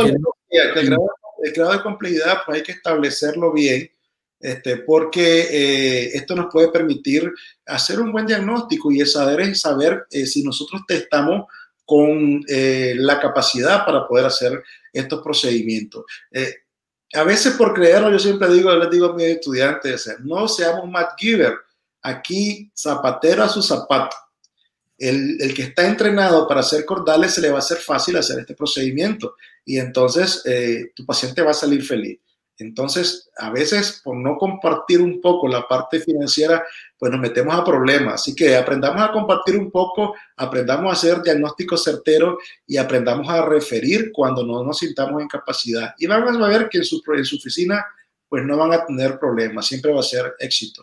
El grado de complejidad pues hay que establecerlo bien, porque esto nos puede permitir hacer un buen diagnóstico y saber si nosotros estamos con la capacidad para poder hacer estos procedimientos. A veces por creerlo, yo siempre les digo a mis estudiantes, no seamos MacGyver, aquí zapatero a su zapato. El que está entrenado para hacer cordales se le va a hacer fácil hacer este procedimiento y entonces tu paciente va a salir feliz. Entonces, a veces por no compartir un poco la parte financiera, pues nos metemos a problemas. Así que aprendamos a compartir un poco, aprendamos a hacer diagnósticos certeros y aprendamos a referir cuando no nos sintamos en capacidad. Y vamos a ver que en su oficina, pues no van a tener problemas, siempre va a ser éxito.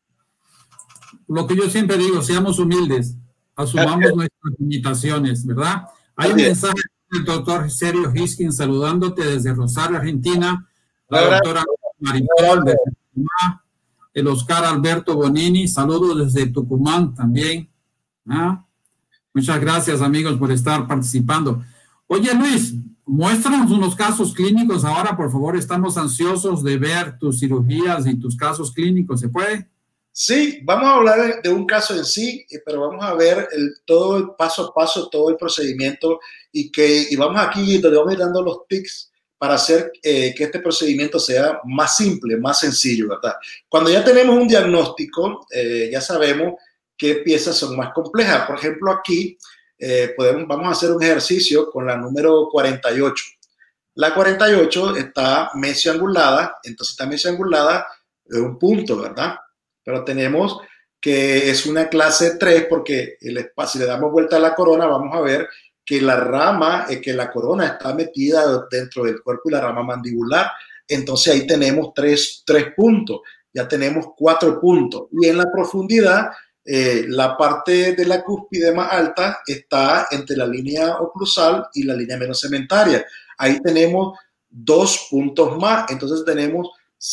Lo que yo siempre digo, seamos humildes, asumamos nuestras limitaciones, ¿verdad? Hay un mensaje del doctor Sergio Hiskins saludándote desde Rosario, Argentina. La doctora Maripol de Tucumán, el Oscar Alberto Bonini, saludos desde Tucumán también. ¿Ah? Muchas gracias, amigos, por estar participando. Oye, Luis, muéstranos unos casos clínicos ahora, por favor. Estamos ansiosos de ver tus cirugías y tus casos clínicos. ¿Se puede? Sí, vamos a hablar de un caso en sí, pero vamos a ver todo el paso a paso, todo el procedimiento y vamos aquí, te vamos a ir dando los tips para hacer que este procedimiento sea más simple, más sencillo, ¿verdad? Cuando ya tenemos un diagnóstico, ya sabemos qué piezas son más complejas. Por ejemplo, aquí vamos a hacer un ejercicio con la número 48. La 48 está mesioangulada, entonces está mesioangulada de un punto, ¿verdad? Pero tenemos que es una clase 3 porque si le damos vuelta a la corona, vamos a ver que la rama, que la corona está metida dentro del cuerpo y la rama mandibular. Entonces ahí tenemos tres puntos, ya tenemos 4 puntos. Y en la profundidad, la parte de la cúspide más alta está entre la línea oclusal y la línea menosegmentaria. Ahí tenemos 2 puntos más, entonces tenemos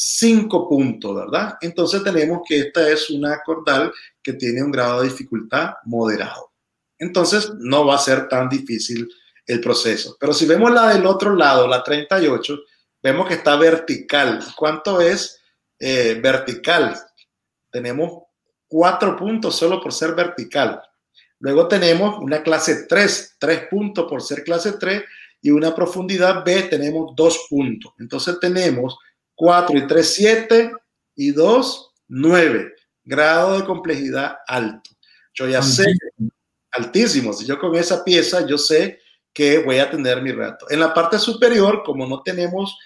5 puntos, ¿verdad? Entonces tenemos que esta es una cordal que tiene un grado de dificultad moderado. Entonces no va a ser tan difícil el proceso. Pero si vemos la del otro lado, la 38, vemos que está vertical. ¿Cuánto es vertical? Tenemos 4 puntos solo por ser vertical. Luego tenemos una clase 3 puntos por ser clase 3 y una profundidad B tenemos 2 puntos. Entonces tenemos 4 y 3, 7 y 2, 9. Grado de complejidad alto. Yo ya sé, altísimo. Si yo con esa pieza, yo sé que voy a tener mi reto. En la parte superior, como no tenemos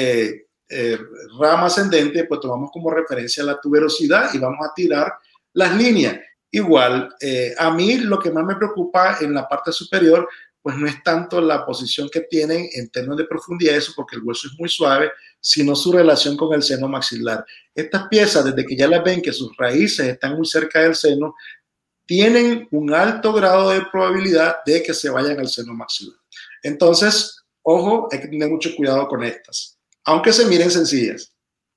rama ascendente, pues tomamos como referencia la tuberosidad y vamos a tirar las líneas. Igual, a mí lo que más me preocupa en la parte superior, pues no es tanto la posición que tienen en términos de profundidad, eso porque el hueso es muy suave, sino su relación con el seno maxilar. Estas piezas, desde que ya las ven que sus raíces están muy cerca del seno, tienen un alto grado de probabilidad de que se vayan al seno maxilar. Entonces, ojo, hay que tener mucho cuidado con estas, aunque se miren sencillas.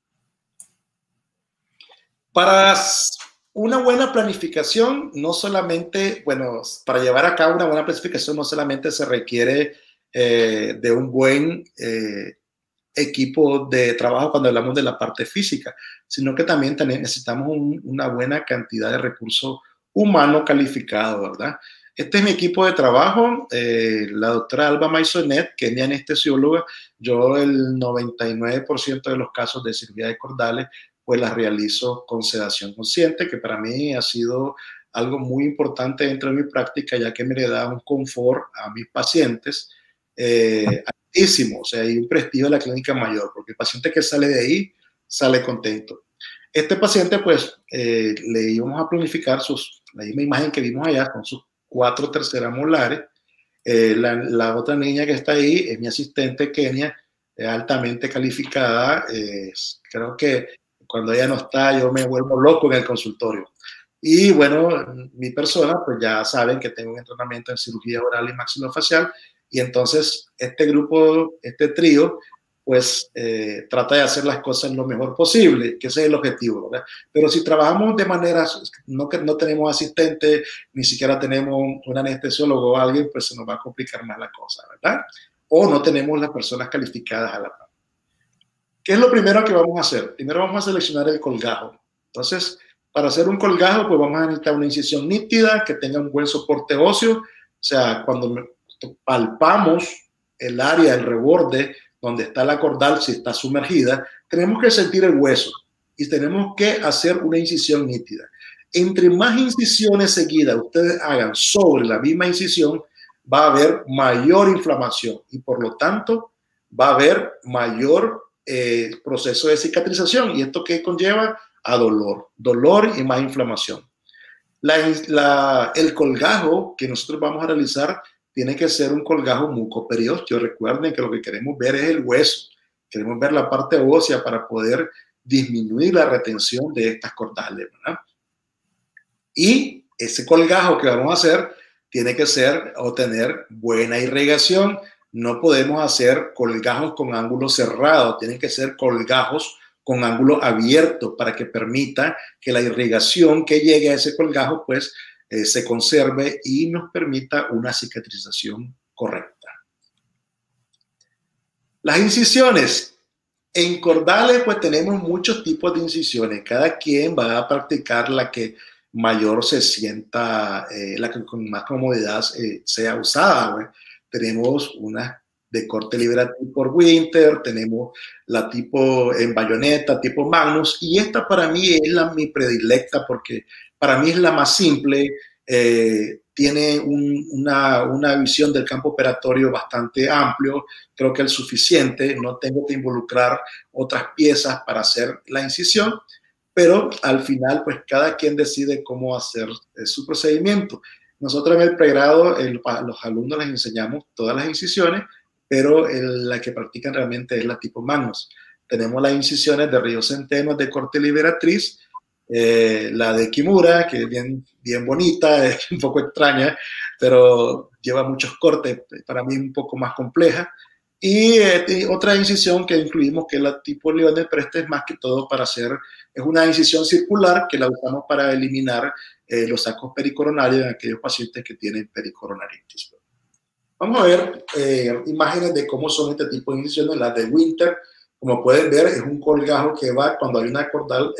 Para una buena planificación, no solamente, bueno, para llevar a cabo una buena planificación no solamente se requiere de un buen equipo de trabajo cuando hablamos de la parte física, sino que también necesitamos una buena cantidad de recursos humano calificado, ¿verdad? Este es mi equipo de trabajo, la doctora Alba Maisonet, que es mi anestesióloga. Yo el 99% de los casos de cirugía de cordales, pues las realizo con sedación consciente, que para mí ha sido algo muy importante dentro de mi práctica, ya que me le da un confort a mis pacientes altísimo, o sea, hay un prestigio de la clínica mayor, porque el paciente que sale de ahí sale contento. Este paciente, pues, le íbamos a planificar la misma imagen que vimos allá, con sus 4 terceras molares. La otra niña que está ahí es mi asistente Kenia, altamente calificada. Creo que cuando ella no está, yo me vuelvo loco en el consultorio. Y bueno, mi persona, pues ya saben que tengo un entrenamiento en cirugía oral y maxilofacial. Y entonces este grupo, este trío, pues trata de hacer las cosas lo mejor posible, que ese es el objetivo, ¿verdad? Pero si trabajamos de manera, no tenemos asistente, ni siquiera tenemos un anestesiólogo o alguien, pues se nos va a complicar más la cosa, ¿verdad? O no tenemos las personas calificadas a la par. ¿Qué es lo primero que vamos a hacer? Primero vamos a seleccionar el colgajo. Entonces, para hacer un colgajo, pues vamos a necesitar una incisión nítida, que tenga un buen soporte óseo. O sea, cuando palpamos el área, el reborde, donde está la cordal, si está sumergida, tenemos que sentir el hueso y tenemos que hacer una incisión nítida. Entre más incisiones seguidas ustedes hagan sobre la misma incisión, va a haber mayor inflamación y por lo tanto va a haber mayor proceso de cicatrización. ¿Y esto qué conlleva? A dolor y más inflamación. El colgajo que nosotros vamos a realizar tiene que ser un colgajo mucoperiósteo. Recuerden que lo que queremos ver es el hueso, queremos ver la parte ósea para poder disminuir la retención de estas cordales, ¿verdad? Y ese colgajo que vamos a hacer tiene que ser o tener buena irrigación. No podemos hacer colgajos con ángulo cerrado, tienen que ser colgajos con ángulo abierto para que permita que la irrigación que llegue a ese colgajo pues se conserve y nos permita una cicatrización correcta. Las incisiones. En cordales pues tenemos muchos tipos de incisiones. Cada quien va a practicar la que mayor se sienta, la que con más comodidad sea usada, ¿ve? Tenemos una de corte liberatriz por Winter, tenemos la tipo en bayoneta, tipo Magnus, y esta para mí es mi predilecta porque para mí es la más simple, tiene una visión del campo operatorio bastante amplio, creo que es suficiente, no tengo que involucrar otras piezas para hacer la incisión, pero al final pues cada quien decide cómo hacer su procedimiento. Nosotros en el pregrado, a los alumnos les enseñamos todas las incisiones, pero la que practican realmente es la tipo Magnus. Tenemos las incisiones de Río Centeno de corte liberatriz, la de Kimura, que es bien bonita, es un poco extraña, pero lleva muchos cortes, para mí un poco más compleja. Y otra incisión que incluimos, que es la tipo Leones, pero esta es más que todo para hacer, es una incisión circular que la usamos para eliminar los sacos pericoronarios en aquellos pacientes que tienen pericoronaritis. Vamos a ver imágenes de cómo son este tipo de incisiones, las de Winter. Como pueden ver, es un colgajo que va cuando hay una cordal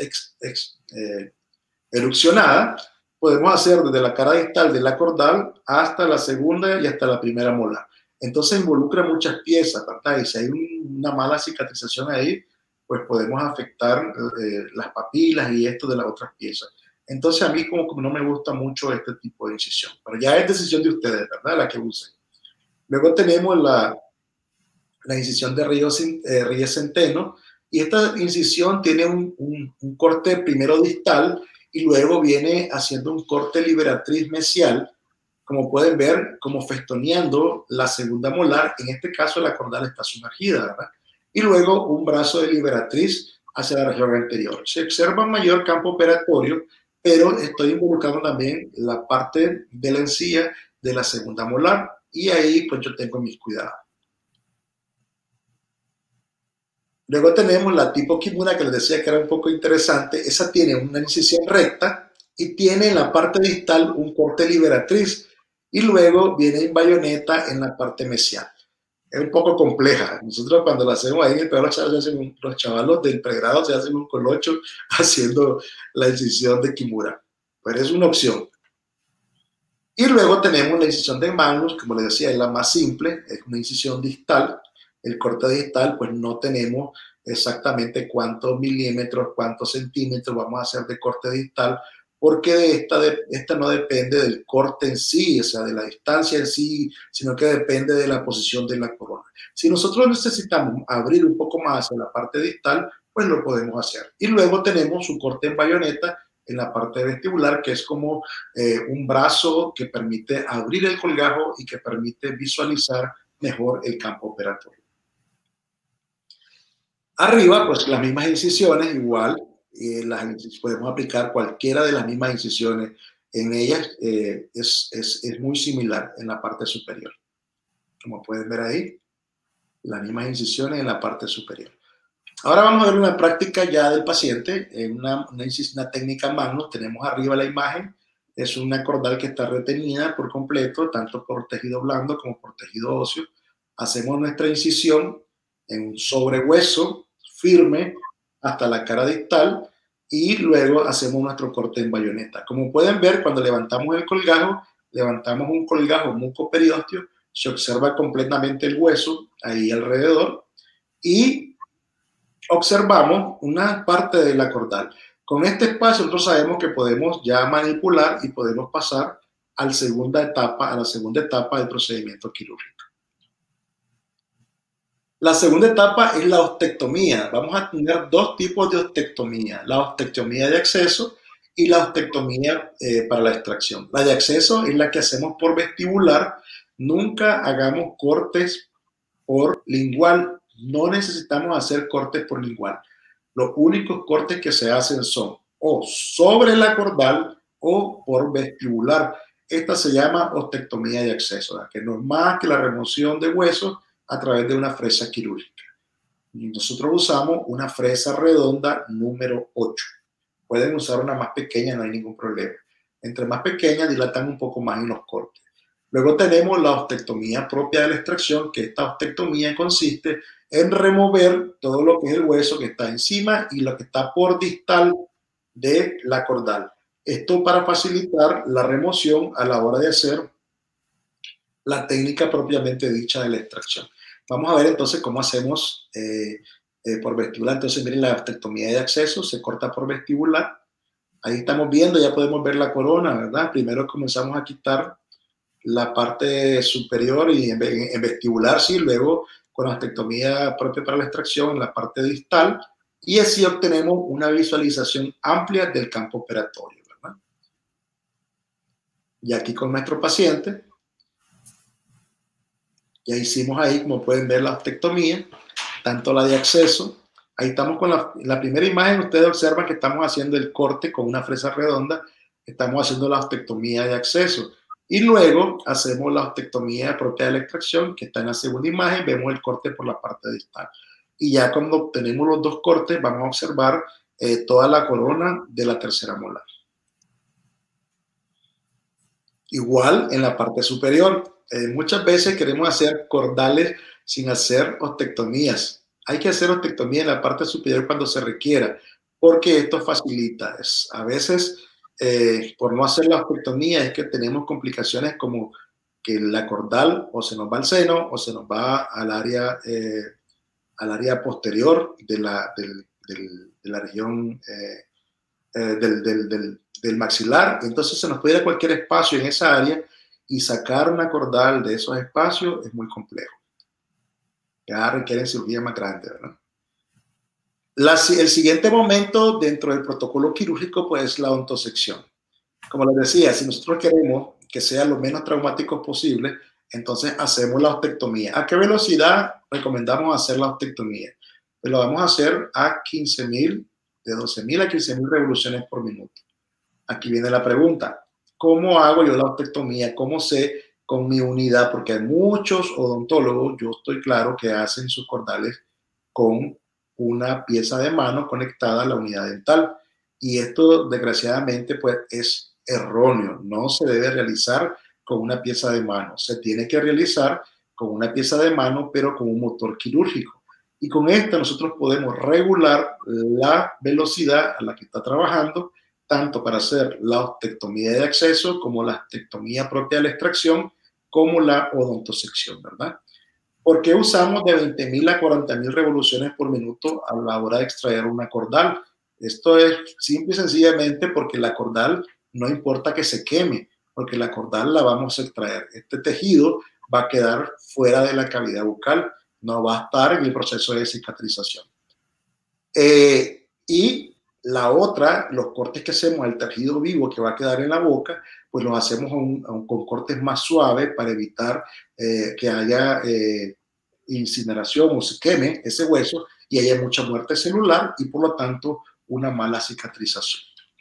erupcionada. Podemos hacer desde la cara distal de la cordal hasta la segunda y hasta la primera molar. Entonces involucra muchas piezas, ¿verdad? Y si hay una mala cicatrización ahí, pues podemos afectar las papilas y esto de las otras piezas. Entonces a mí como no me gusta mucho este tipo de incisión. Pero ya es decisión de ustedes, ¿verdad? La que usen. Luego tenemos la incisión de Río Centeno, y esta incisión tiene un corte primero distal y luego viene haciendo un corte liberatriz mesial, como pueden ver, como festoneando la segunda molar. En este caso la cordal está sumergida, ¿verdad? Y luego un brazo de liberatriz hacia la región anterior. Se observa mayor campo operatorio, pero estoy involucrando también la parte de la encía de la segunda molar, y ahí pues yo tengo mis cuidados. Luego tenemos la tipo Kimura, que les decía que era un poco interesante. Esa tiene una incisión recta y tiene en la parte distal un corte liberatriz, y luego viene en bayoneta en la parte mesial. Es un poco compleja. Nosotros cuando lo hacemos ahí, los chavalos del pregrado se hacen un colocho haciendo la incisión de Kimura. Pero es una opción. Y luego tenemos la incisión de Magnus, como les decía, es la más simple, es una incisión distal. El corte distal, pues no tenemos exactamente cuántos milímetros, cuántos centímetros vamos a hacer de corte distal, porque esta no depende del corte en sí, o sea, de la distancia en sí, sino que depende de la posición de la corona. Si nosotros necesitamos abrir un poco más hacia la parte distal, pues lo podemos hacer. Y luego tenemos un corte en bayoneta en la parte vestibular, que es como un brazo que permite abrir el colgajo y que permite visualizar mejor el campo operatorio. Arriba, pues las mismas incisiones, igual, podemos aplicar cualquiera de las mismas incisiones en ellas, es muy similar en la parte superior. Como pueden ver ahí, las mismas incisiones en la parte superior. Ahora vamos a ver una práctica ya del paciente, una técnica Magnus. Tenemos arriba la imagen, es una cordal que está retenida por completo, tanto por tejido blando como por tejido óseo. Hacemos nuestra incisión en un sobrehueso firme hasta la cara distal y luego hacemos nuestro corte en bayoneta. Como pueden ver, cuando levantamos el colgajo, levantamos un colgajo mucoperiósteo, se observa completamente el hueso ahí alrededor y observamos una parte de la cordal. Con este espacio nosotros sabemos que podemos ya manipular y podemos pasar a la segunda etapa del procedimiento quirúrgico. La segunda etapa es la ostectomía. Vamos a tener dos tipos de ostectomía, la ostectomía de acceso y la ostectomía para la extracción. La de acceso es la que hacemos por vestibular. Nunca hagamos cortes por lingual. No necesitamos hacer cortes por lingual. Los únicos cortes que se hacen son o sobre la cordal o por vestibular. Esta se llama ostectomía de acceso, que no es más que la remoción de huesos a través de una fresa quirúrgica. Y nosotros usamos una fresa redonda número 8. Pueden usar una más pequeña, no hay ningún problema. Entre más pequeñas dilatan un poco más en los cortes. Luego tenemos la ostectomía propia de la extracción, que esta ostectomía consiste en remover todo lo que es el hueso que está encima y lo que está por distal de la cordal. Esto para facilitar la remoción a la hora de hacer la técnica propiamente dicha de la extracción. Vamos a ver entonces cómo hacemos por vestibular. Entonces miren, la ostectomía de acceso se corta por vestibular. Ahí estamos viendo, ya podemos ver la corona, ¿verdad? Primero comenzamos a quitar la parte superior y en vestibular, sí, luego con la ostectomía propia para la extracción en la parte distal, y así obtenemos una visualización amplia del campo operatorio, ¿verdad? Y aquí con nuestro paciente, ya hicimos ahí, como pueden ver, la ostectomía, tanto la de acceso. Ahí estamos con la primera imagen, ustedes observan que estamos haciendo el corte con una fresa redonda, estamos haciendo la ostectomía de acceso. Y luego hacemos la ostectomía propia de la extracción, que está en la segunda imagen, vemos el corte por la parte distal. Y ya cuando obtenemos los dos cortes, vamos a observar toda la corona de la tercera molar. Igual en la parte superior. Muchas veces queremos hacer cordales sin hacer ostectomías. Hay que hacer ostectomía en la parte superior cuando se requiera, porque esto facilita. A veces, por no hacer la ostectomía, es que tenemos complicaciones como que la cordal o se nos va al seno o se nos va al área posterior de la región del maxilar. Entonces se nos puede ir a cualquier espacio en esa área y sacar una cordal de esos espacios es muy complejo. Ya requieren cirugía más grande, ¿verdad? El siguiente momento dentro del protocolo quirúrgico pues es la odontosección. Como les decía, si nosotros queremos que sea lo menos traumático posible, entonces hacemos la ostectomía. ¿A qué velocidad recomendamos hacer la ostectomía? Pues lo vamos a hacer a 15.000, de 12.000 a 15.000 revoluciones por minuto. Aquí viene la pregunta, ¿cómo hago yo la ostectomía? ¿Cómo sé con mi unidad? Porque hay muchos odontólogos, yo estoy claro, que hacen sus cordales con una pieza de mano conectada a la unidad dental. Y esto, desgraciadamente, pues es erróneo. No se debe realizar con una pieza de mano. Se tiene que realizar con una pieza de mano, pero con un motor quirúrgico. Y con esta nosotros podemos regular la velocidad a la que está trabajando, tanto para hacer la ostectomía de acceso como la ostectomía propia de la extracción, como la odontosección, ¿verdad? ¿Por qué usamos de 20.000 a 40.000 revoluciones por minuto a la hora de extraer una cordal? Esto es simple y sencillamente porque la cordal no importa que se queme, porque la cordal la vamos a extraer. Este tejido va a quedar fuera de la cavidad bucal, no va a estar en el proceso de cicatrización. Y la otra, los cortes que hacemos al tejido vivo que va a quedar en la boca, pues los hacemos con cortes más suaves para evitar que haya incineración o se queme ese hueso y haya mucha muerte celular y por lo tanto una mala cicatrización.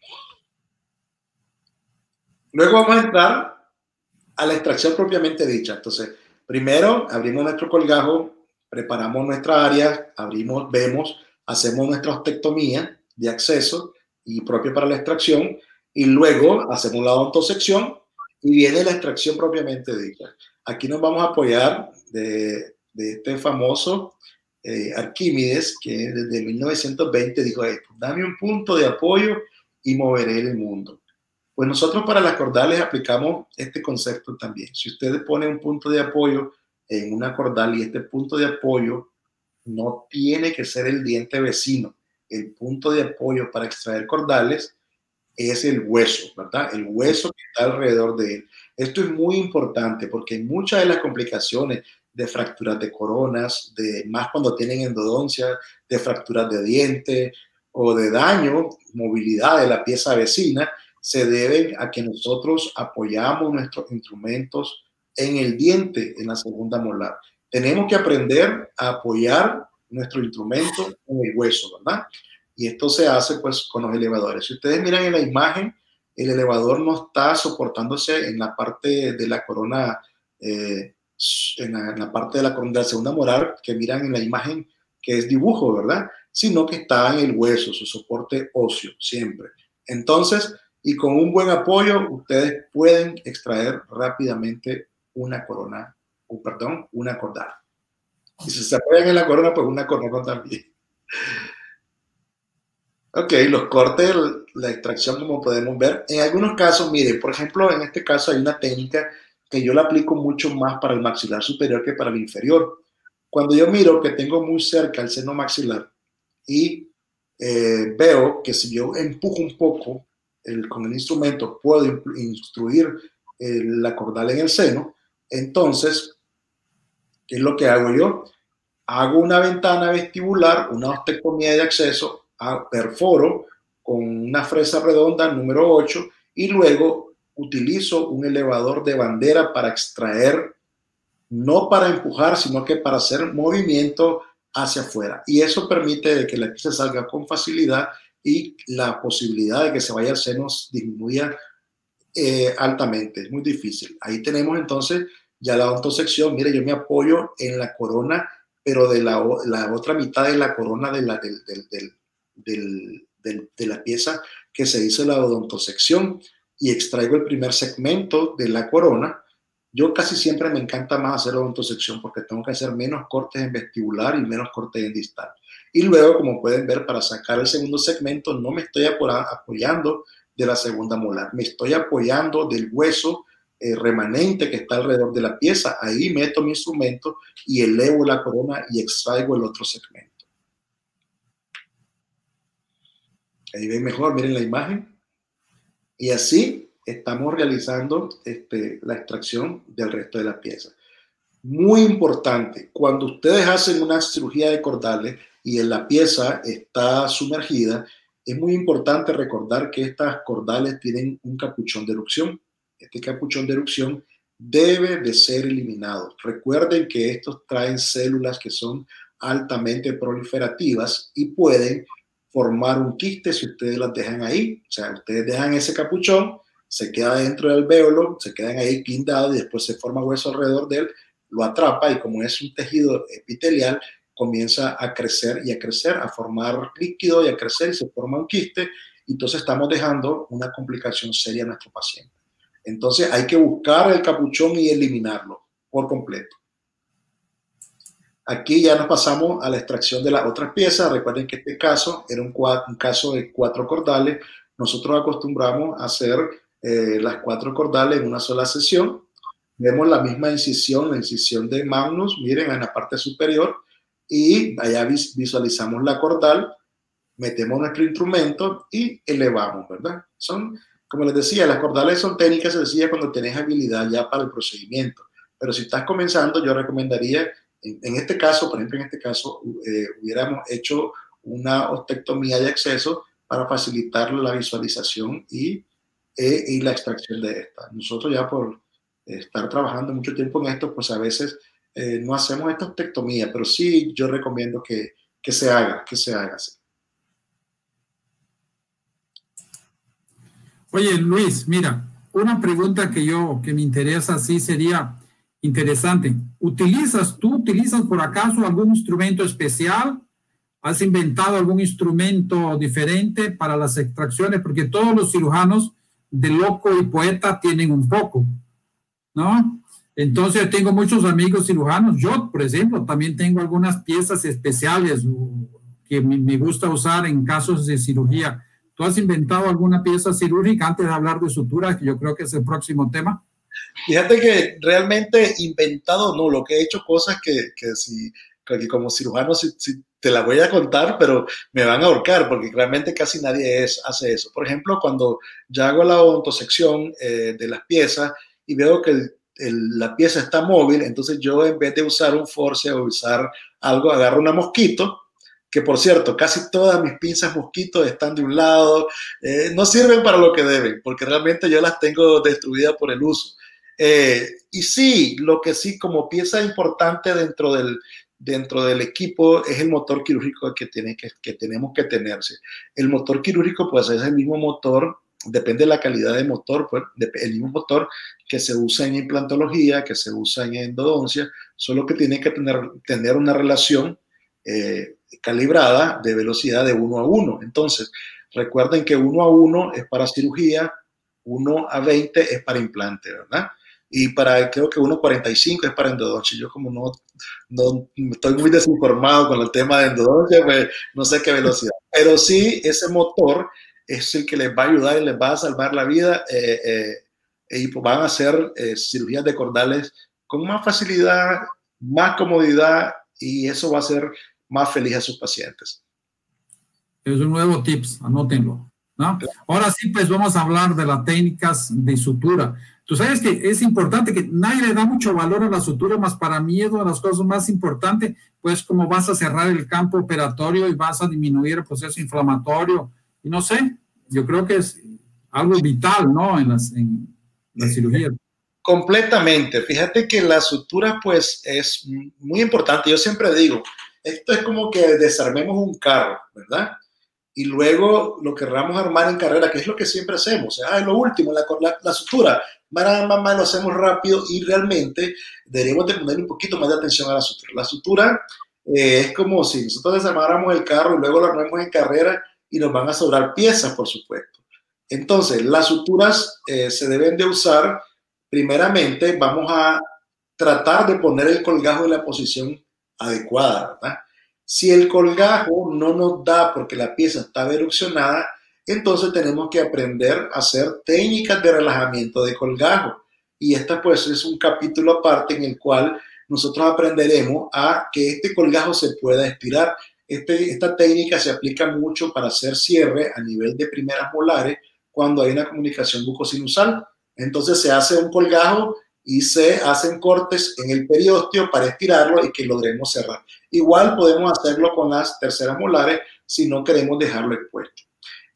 Luego vamos a entrar a la extracción propiamente dicha. Entonces, primero abrimos nuestro colgajo, preparamos nuestra área, abrimos, vemos, hacemos nuestra ostectomía de acceso y propia para la extracción, y luego hacemos la odontosección y viene la extracción propiamente dicha. Aquí nos vamos a apoyar de este famoso Arquímedes, que desde 1920 dijo, dame un punto de apoyo y moveré el mundo. Pues nosotros para las cordales aplicamos este concepto también. Si ustedes ponen un punto de apoyo en una cordal y este punto de apoyo no tiene que ser el diente vecino, el punto de apoyo para extraer cordales es el hueso, ¿verdad? El hueso que está alrededor de él. Esto es muy importante porque muchas de las complicaciones de fracturas de coronas, de más cuando tienen endodoncia, de fracturas de diente o de daño, movilidad de la pieza vecina, se deben a que nosotros apoyamos nuestros instrumentos en el diente, en la segunda molar. Tenemos que aprender a apoyar nuestro instrumento en el hueso, ¿verdad? Y esto se hace pues con los elevadores. Si ustedes miran en la imagen, el elevador no está soportándose en la parte de la corona, en la parte de la corona de la segunda molar, que miran en la imagen, que es dibujo, ¿verdad? Sino que está en el hueso, su soporte óseo, siempre. Entonces, y con un buen apoyo, ustedes pueden extraer rápidamente una corona, perdón, una cordal. Y si se apoyan en la corona, pues una corona también. Ok, los cortes, la extracción, como podemos ver. En algunos casos, mire, por ejemplo, en este caso hay una técnica que yo la aplico mucho más para el maxilar superior que para el inferior. Cuando yo miro que tengo muy cerca el seno maxilar y veo que si yo empujo un poco con el instrumento, puedo instruir la cordal en el seno, entonces, ¿qué es lo que hago yo? Hago una ventana vestibular, una ostectomía de acceso, perforo con una fresa redonda número 8 y luego utilizo un elevador de bandera para extraer, no para empujar, sino que para hacer movimiento hacia afuera. Y eso permite de que la pieza salga con facilidad y la posibilidad de que se vaya al seno disminuya altamente. Es muy difícil. Ahí tenemos entonces ya la odontosección. Mire, yo me apoyo en la corona, pero de la otra mitad de la corona de la pieza que se hizo la odontosección y extraigo el primer segmento de la corona. Yo casi siempre me encanta más hacer odontosección porque tengo que hacer menos cortes en vestibular y menos cortes en distal. Y luego, como pueden ver, para sacar el segundo segmento no me estoy apoyando de la segunda molar, me estoy apoyando del hueso remanente que está alrededor de la pieza. Ahí meto mi instrumento y elevo la corona y extraigo el otro segmento. Ahí ven mejor, miren la imagen. Y así estamos realizando la extracción del resto de la pieza. Muy importante, cuando ustedes hacen una cirugía de cordales y en la pieza está sumergida, es muy importante recordar que estas cordales tienen un capuchón de erupción. Este capuchón de erupción debe de ser eliminado. Recuerden que estos traen células que son altamente proliferativas y pueden formar un quiste si ustedes las dejan ahí. O sea, ustedes dejan ese capuchón, se queda dentro del alvéolo, se quedan ahí guindados y después se forma hueso alrededor de él, lo atrapa y como es un tejido epitelial, comienza a crecer y a crecer, a formar líquido y a crecer y se forma un quiste. Entonces estamos dejando una complicación seria a nuestro paciente. Entonces hay que buscar el capuchón y eliminarlo por completo. Aquí ya nos pasamos a la extracción de las otras piezas. Recuerden que este caso era un caso de 4 cordales. Nosotros acostumbramos a hacer las 4 cordales en una sola sesión. Vemos la misma incisión, la incisión de Magnus, miren, en la parte superior. Y allá visualizamos la cordal, metemos nuestro instrumento y elevamos, ¿verdad? Son, como les decía, las cordales son técnicas sencillas cuando tenés habilidad ya para el procedimiento. Pero si estás comenzando, yo recomendaría, en este caso, por ejemplo, en este caso, hubiéramos hecho una ostectomía de acceso para facilitar la visualización y la extracción de esta. Nosotros ya por estar trabajando mucho tiempo en esto, pues a veces no hacemos esta ostectomía, pero sí yo recomiendo que se haga así. Oye, Luis, mira, una pregunta que me interesa, sí sería interesante. ¿Tú utilizas por acaso algún instrumento especial? ¿Has inventado algún instrumento diferente para las extracciones? Porque todos los cirujanos de loco y poeta tienen un poco, ¿no? Entonces tengo muchos amigos cirujanos. Yo, por ejemplo, también tengo algunas piezas especiales que me gusta usar en casos de cirugía. ¿Tú has inventado alguna pieza quirúrgica antes de hablar de sutura, que yo creo que es el próximo tema? Fíjate que realmente inventado no, lo que he hecho cosas que como cirujano sí te la voy a contar, pero me van a ahorcar porque realmente casi nadie hace eso. Por ejemplo, cuando ya hago la odontosección de las piezas y veo que la pieza está móvil, entonces yo en vez de usar un force o usar algo, agarro una mosquito, que por cierto, casi todas mis pinzas mosquitos están de un lado, no sirven para lo que deben, porque realmente yo las tengo destruidas por el uso. Y sí, lo que sí, como pieza importante dentro del equipo es el motor quirúrgico que tenemos que tenerse. El motor quirúrgico, pues es el mismo motor, depende de la calidad de motor, pues el mismo motor que se usa en implantología, que se usa en endodoncia, solo que tiene que tener una relación calibrada de velocidad de 1 a 1. Entonces, recuerden que 1 a 1 es para cirugía, 1 a 20 es para implante, ¿verdad? Y creo que 1 a 45 es para endodoncia. Yo como no estoy muy desinformado con el tema de endodoncia, pues no sé qué velocidad. Pero sí, ese motor es el que les va a ayudar y les va a salvar la vida y pues van a hacer cirugías de cordales con más facilidad, más comodidad y eso va a hacer más feliz a sus pacientes. Es un nuevo tips, anótenlo, ¿no? Ahora sí, pues vamos a hablar de las técnicas de sutura. Tú sabes que es importante que nadie le da mucho valor a la sutura, más para mí es una de las cosas más importantes, pues como vas a cerrar el campo operatorio y vas a disminuir el proceso inflamatorio. Y no sé, yo creo que es algo vital, ¿no? En la cirugía. Completamente. Fíjate que la sutura, pues, es muy importante. Yo siempre digo, esto es como que desarmemos un carro, ¿verdad? Y luego lo querramos armar en carrera, que es lo que siempre hacemos. Es lo último, la sutura. Mamá, lo hacemos rápido y realmente deberíamos de poner un poquito más de atención a la sutura. La sutura es como si nosotros desarmáramos el carro y luego lo armemos en carrera y nos van a sobrar piezas, por supuesto. Entonces, las suturas se deben de usar. Primeramente, vamos a tratar de poner el colgajo en la posición adecuada, ¿verdad? Si el colgajo no nos da porque la pieza está erosionada, entonces tenemos que aprender a hacer técnicas de relajamiento de colgajo. Y esta pues es un capítulo aparte en el cual nosotros aprenderemos a que este colgajo se pueda estirar. Esta técnica se aplica mucho para hacer cierre a nivel de primeras molares cuando hay una comunicación bucosinusal. Entonces se hace un colgajo y se hacen cortes en el periósteo para estirarlo y que logremos cerrar. Igual podemos hacerlo con las terceras molares si no queremos dejarlo expuesto.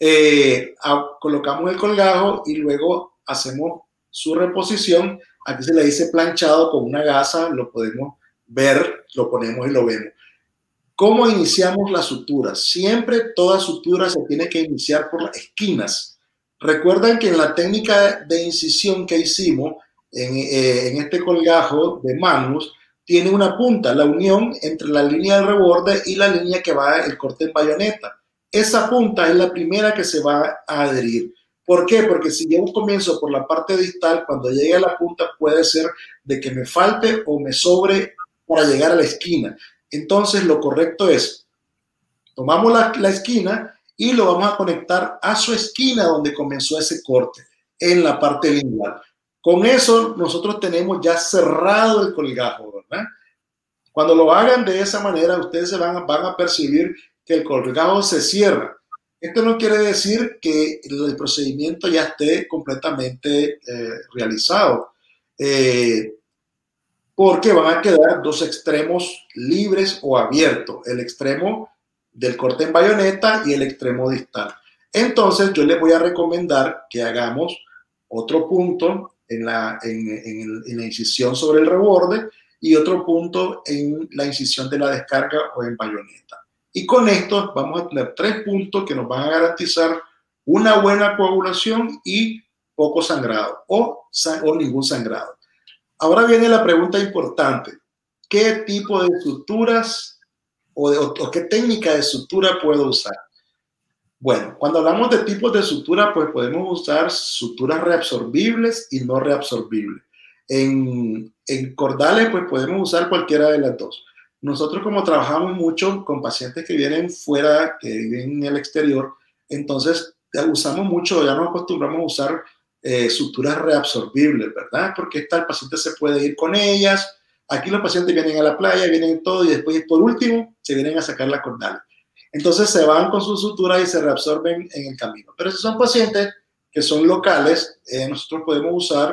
Colocamos el colgajo y luego hacemos su reposición. Aquí se le dice planchado con una gasa, lo podemos ver, lo ponemos y lo vemos. ¿Cómo iniciamos la sutura? Siempre toda sutura se tiene que iniciar por las esquinas. Recuerdan que en la técnica de incisión que hicimos en este colgajo de Magnus, tiene una punta, la unión entre la línea de reborde y la línea que va el corte en bayoneta. Esa punta es la primera que se va a adherir. ¿Por qué? Porque si yo comienzo por la parte distal, cuando llegue a la punta puede ser de que me falte o me sobre para llegar a la esquina. Entonces lo correcto es, tomamos la esquina y lo vamos a conectar a su esquina donde comenzó ese corte, en la parte lingual. Con eso nosotros tenemos ya cerrado el colgajo, ¿verdad? Cuando lo hagan de esa manera, ustedes van a percibir que el colgajo se cierra. Esto no quiere decir que el procedimiento ya esté completamente realizado, porque van a quedar dos extremos libres o abiertos, el extremo del corte en bayoneta y el extremo distal. Entonces yo les voy a recomendar que hagamos otro punto en la incisión sobre el reborde y otro punto en la incisión de la descarga o en bayoneta. Y con esto vamos a tener 3 puntos que nos van a garantizar una buena coagulación y poco sangrado o ningún sangrado. Ahora viene la pregunta importante. ¿Qué tipo de suturas o qué técnica de sutura puedo usar? Bueno, cuando hablamos de tipos de sutura, pues podemos usar suturas reabsorbibles y no reabsorbibles. En cordales, pues podemos usar cualquiera de las dos. Nosotros como trabajamos mucho con pacientes que vienen fuera, que viven en el exterior, entonces usamos mucho, ya nos acostumbramos a usar suturas reabsorbibles, ¿verdad? Porque el paciente se puede ir con ellas. Aquí los pacientes vienen a la playa, vienen todo y después, por último, se vienen a sacar las cordales. Entonces se van con sus suturas y se reabsorben en el camino. Pero si son pacientes que son locales, nosotros podemos usar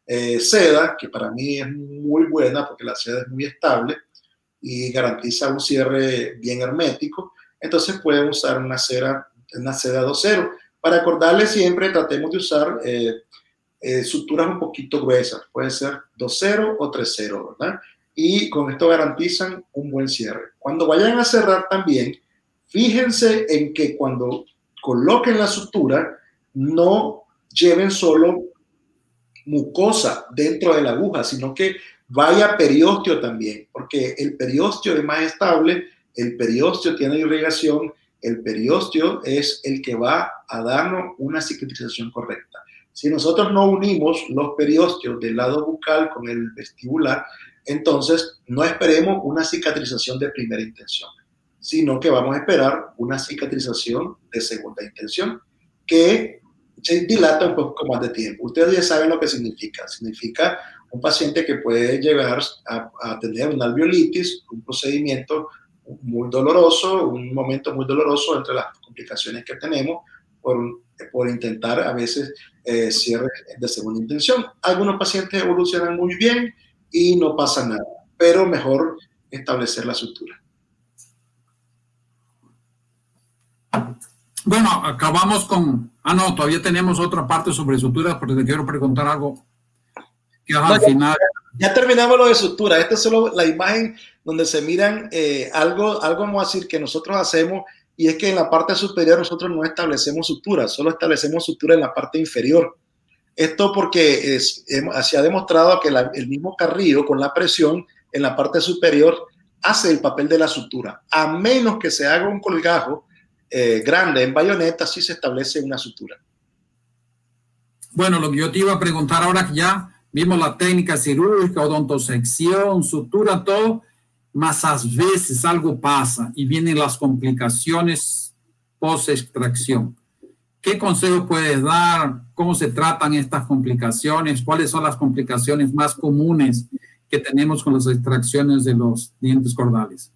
seda, que para mí es muy buena porque la seda es muy estable y garantiza un cierre bien hermético. Entonces pueden usar una seda 2.0. Para acordarle siempre, tratemos de usar suturas un poquito gruesas. Puede ser 2.0 o 3.0, ¿verdad? Y con esto garantizan un buen cierre. Cuando vayan a cerrar también, fíjense en que cuando coloquen la sutura, no lleven solo mucosa dentro de la aguja, sino que vaya periósteo también, porque el periósteo es más estable, el periósteo tiene irrigación, el periósteo es el que va a darnos una cicatrización correcta. Si nosotros no unimos los periósteos del lado bucal con el vestibular, entonces no esperemos una cicatrización de primera intención, sino que vamos a esperar una cicatrización de segunda intención, que se dilata un poco más de tiempo. Ustedes ya saben lo que significa. Significa un paciente que puede llegar a tener una alveolitis, un procedimiento muy doloroso, un momento muy doloroso entre las complicaciones que tenemos por intentar a veces cierre de segunda intención. Algunos pacientes evolucionan muy bien y no pasa nada, pero mejor establecer la sutura. Bueno, acabamos con... no, todavía tenemos otra parte sobre suturas, porque te quiero preguntar algo que al final... Ya terminamos lo de sutura. Esta es solo la imagen donde se miran algo vamos a decir, que nosotros hacemos, y es que en la parte superior nosotros no establecemos sutura, solo establecemos sutura en la parte inferior. Esto porque se ha demostrado que el mismo carrillo con la presión en la parte superior hace el papel de la sutura. A menos que se haga un colgajo grande en bayoneta, sí se establece una sutura. Bueno, lo que yo te iba a preguntar ahora que ya vimos la técnica quirúrgica, odontosección, sutura, todo, mas a veces algo pasa y vienen las complicaciones post-extracción. ¿Qué consejo puedes dar? ¿Cómo se tratan estas complicaciones? ¿Cuáles son las complicaciones más comunes que tenemos con las extracciones de los dientes cordales?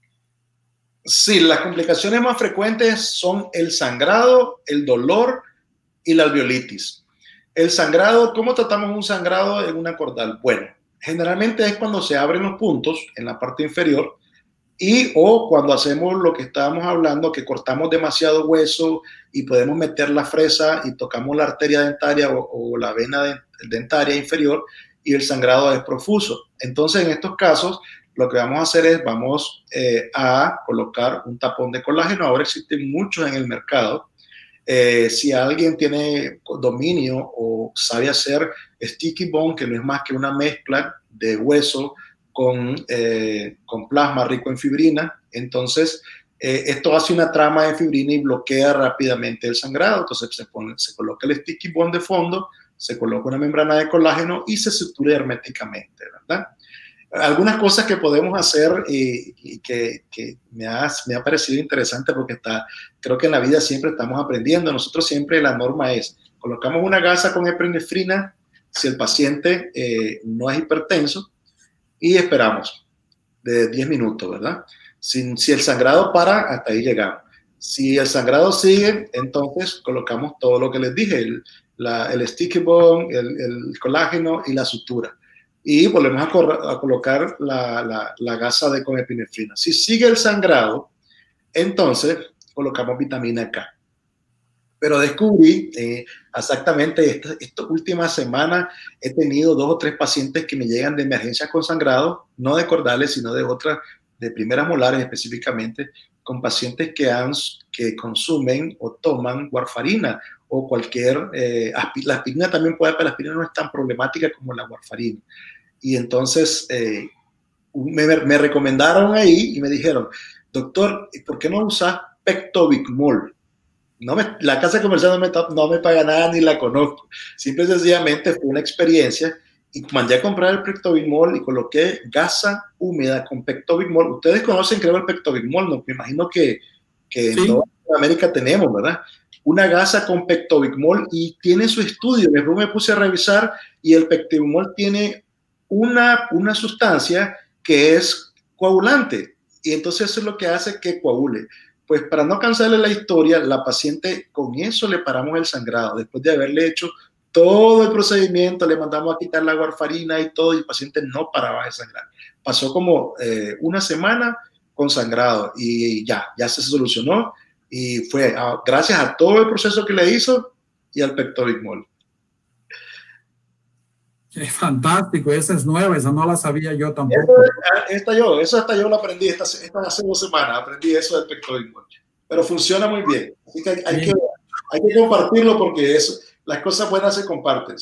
Sí, las complicaciones más frecuentes son el sangrado, el dolor y la alveolitis. El sangrado, ¿cómo tratamos un sangrado en una cordal? Bueno, generalmente es cuando se abren los puntos en la parte inferior o cuando hacemos lo que estábamos hablando, que cortamos demasiado hueso y podemos meter la fresa y tocamos la arteria dentaria o la vena dentaria inferior y el sangrado es profuso. Entonces, en estos casos, lo que vamos a hacer es, vamos a colocar un tapón de colágeno. Ahora existen muchos en el mercado. Si alguien tiene dominio o sabe hacer sticky bone, que no es más que una mezcla de hueso con plasma rico en fibrina, entonces esto hace una trama de fibrina y bloquea rápidamente el sangrado. Entonces se coloca el sticky bone de fondo, se coloca una membrana de colágeno y se sutura herméticamente, ¿verdad? Algunas cosas que podemos hacer y que me ha parecido interesante porque creo que en la vida siempre estamos aprendiendo. Nosotros siempre la norma es, colocamos una gasa con epinefrina si el paciente no es hipertenso y esperamos de 10 minutos, ¿verdad? Si el sangrado para, hasta ahí llegamos. Si el sangrado sigue, entonces colocamos todo lo que les dije, el sticky bone, el colágeno y la sutura. Y volvemos a colocar la gasa con epinefrina. Si sigue el sangrado, entonces colocamos vitamina K. Pero descubrí exactamente esta última semana he tenido 2 o 3 pacientes que me llegan de emergencia con sangrado, no de cordales, sino de otras, de primeras molares específicamente, con pacientes que consumen o toman warfarina o cualquier, la aspirina también puede, pero la aspirina no es tan problemática como la warfarina. Y entonces me recomendaron ahí y me dijeron, doctor, ¿por qué no usas Pectobigmol? La casa comercial no me paga nada ni la conozco. Simple y sencillamente fue una experiencia y mandé a comprar el Pectobigmol y coloqué gasa húmeda con Pectobigmol. Ustedes conocen, creo, el Pectobigmol, ¿no? Me imagino que sí. En toda América tenemos, ¿verdad? Una gasa con Pectobigmol y tiene su estudio. Después me puse a revisar y el Pectobigmol tiene una sustancia que es coagulante y entonces eso es lo que hace que coagule. Pues para no cansarle la historia, la paciente con eso le paramos el sangrado después de haberle hecho todo el procedimiento, le mandamos a quitar la warfarina y todo, y el paciente no paraba de sangrar. Pasó como una semana con sangrado y ya se solucionó, y fue gracias a todo el proceso que le hizo y al Pectobismol. Es fantástico, esa es nueva, esa no la sabía yo tampoco. Eso hasta yo lo aprendí hace 2 semanas, aprendí eso del Pectobismol, pero funciona muy bien, así que hay que compartirlo, porque las cosas buenas se comparten.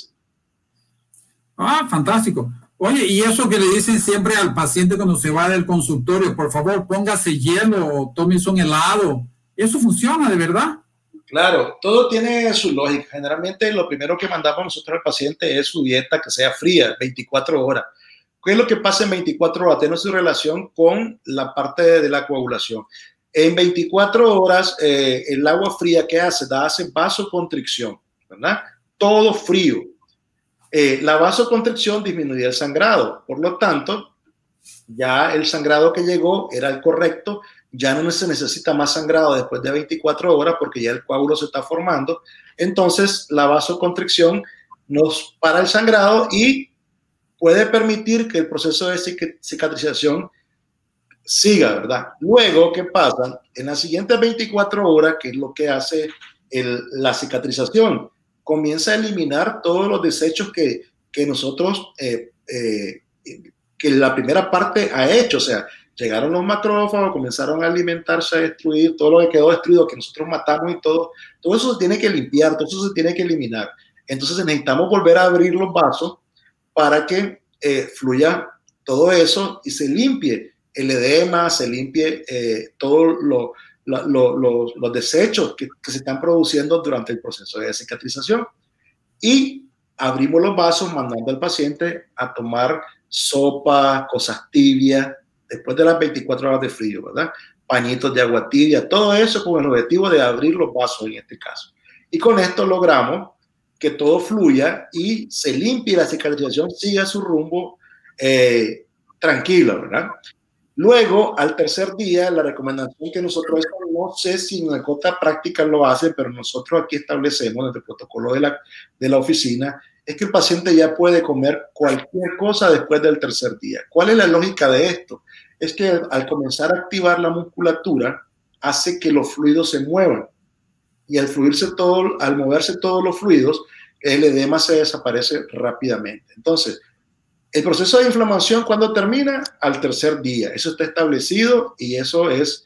Ah, fantástico. Oye, y eso que le dicen siempre al paciente cuando se va del consultorio, por favor, póngase hielo o tómese un helado, ¿eso funciona de verdad? Claro, todo tiene su lógica. Generalmente lo primero que mandamos nosotros al paciente es su dieta que sea fría, 24 horas. ¿Qué es lo que pasa en 24 horas? Tiene su relación con la parte de la coagulación. En 24 horas, el agua fría, ¿qué hace? Hace vasoconstricción, ¿verdad? Todo frío. La vasoconstricción disminuye el sangrado. Por lo tanto, ya el sangrado que llegó era el correcto. Ya no se necesita más sangrado después de 24 horas porque ya el coágulo se está formando. Entonces, la vasoconstricción nos para el sangrado y puede permitir que el proceso de cicatrización siga, ¿verdad? Luego, ¿qué pasa? En las siguientes 24 horas, que es lo que hace la cicatrización, comienza a eliminar todos los desechos que nosotros, que la primera parte ha hecho. O sea, llegaron los macrófagos, comenzaron a alimentarse, a destruir todo lo que quedó destruido, que nosotros matamos y todo eso se tiene que limpiar, todo eso se tiene que eliminar. Entonces necesitamos volver a abrir los vasos para que fluya todo eso y se limpie el edema, se limpie todos los desechos que se están produciendo durante el proceso de cicatrización. Y abrimos los vasos mandando al paciente a tomar sopa, cosas tibias, después de las 24 horas de frío, ¿verdad? Pañitos de agua tibia, todo eso con el objetivo de abrir los vasos en este caso. Y con esto logramos que todo fluya y se limpie, la cicatrización siga su rumbo tranquila, ¿verdad? Luego, al tercer día, la recomendación que nosotros, no sé si en la cota práctica lo hace, pero nosotros aquí establecemos en el protocolo de la oficina, es que el paciente ya puede comer cualquier cosa después del tercer día. ¿Cuál es la lógica de esto? Es que al comenzar a activar la musculatura, hace que los fluidos se muevan. Y al moverse todos los fluidos, el edema se desaparece rápidamente. Entonces, el proceso de inflamación, ¿cuándo termina? Al tercer día. Eso está establecido y eso es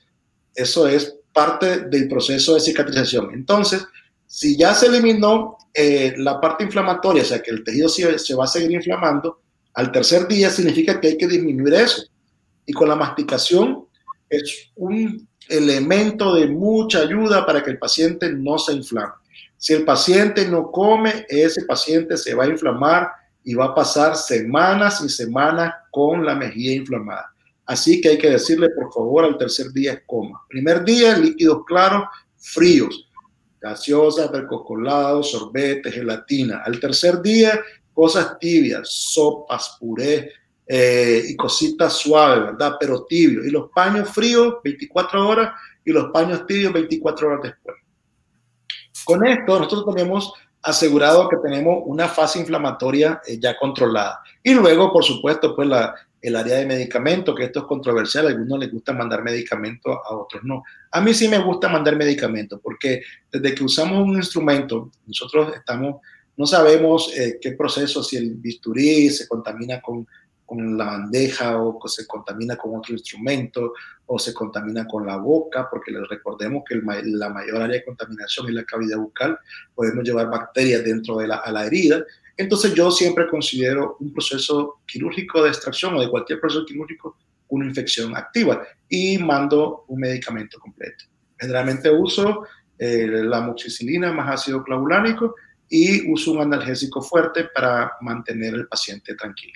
parte del proceso de cicatrización. Entonces, si ya se eliminó la parte inflamatoria, o sea que el tejido se va a seguir inflamando, al tercer día significa que hay que disminuir eso. Y con la masticación es un elemento de mucha ayuda para que el paciente no se inflame. Si el paciente no come, ese paciente se va a inflamar y va a pasar semanas y semanas con la mejilla inflamada. Así que hay que decirle, por favor, al tercer día coma. Primer día, líquidos claros, fríos, gaseosas, percocolados, sorbete, gelatina. Al tercer día, cosas tibias, sopas, puré y cositas suaves, ¿verdad? Pero tibios. Y los paños fríos, 24 horas, y los paños tibios, 24 horas después. Con esto, nosotros tenemos asegurado que tenemos una fase inflamatoria ya controlada. Y luego, por supuesto, pues el área de medicamento, que esto es controversial, a algunos les gusta mandar medicamentos, a otros no. A mí sí me gusta mandar medicamentos, porque desde que usamos un instrumento, nosotros no sabemos qué proceso, si el bisturí se contamina con la bandeja o se contamina con otro instrumento o se contamina con la boca, porque les recordemos que la mayor área de contaminación es la cavidad bucal. Podemos llevar bacterias dentro de a la herida. Entonces yo siempre considero un proceso quirúrgico de extracción o de cualquier proceso quirúrgico una infección activa y mando un medicamento completo. Generalmente uso la amoxicilina más ácido clavulánico y uso un analgésico fuerte para mantener al paciente tranquilo.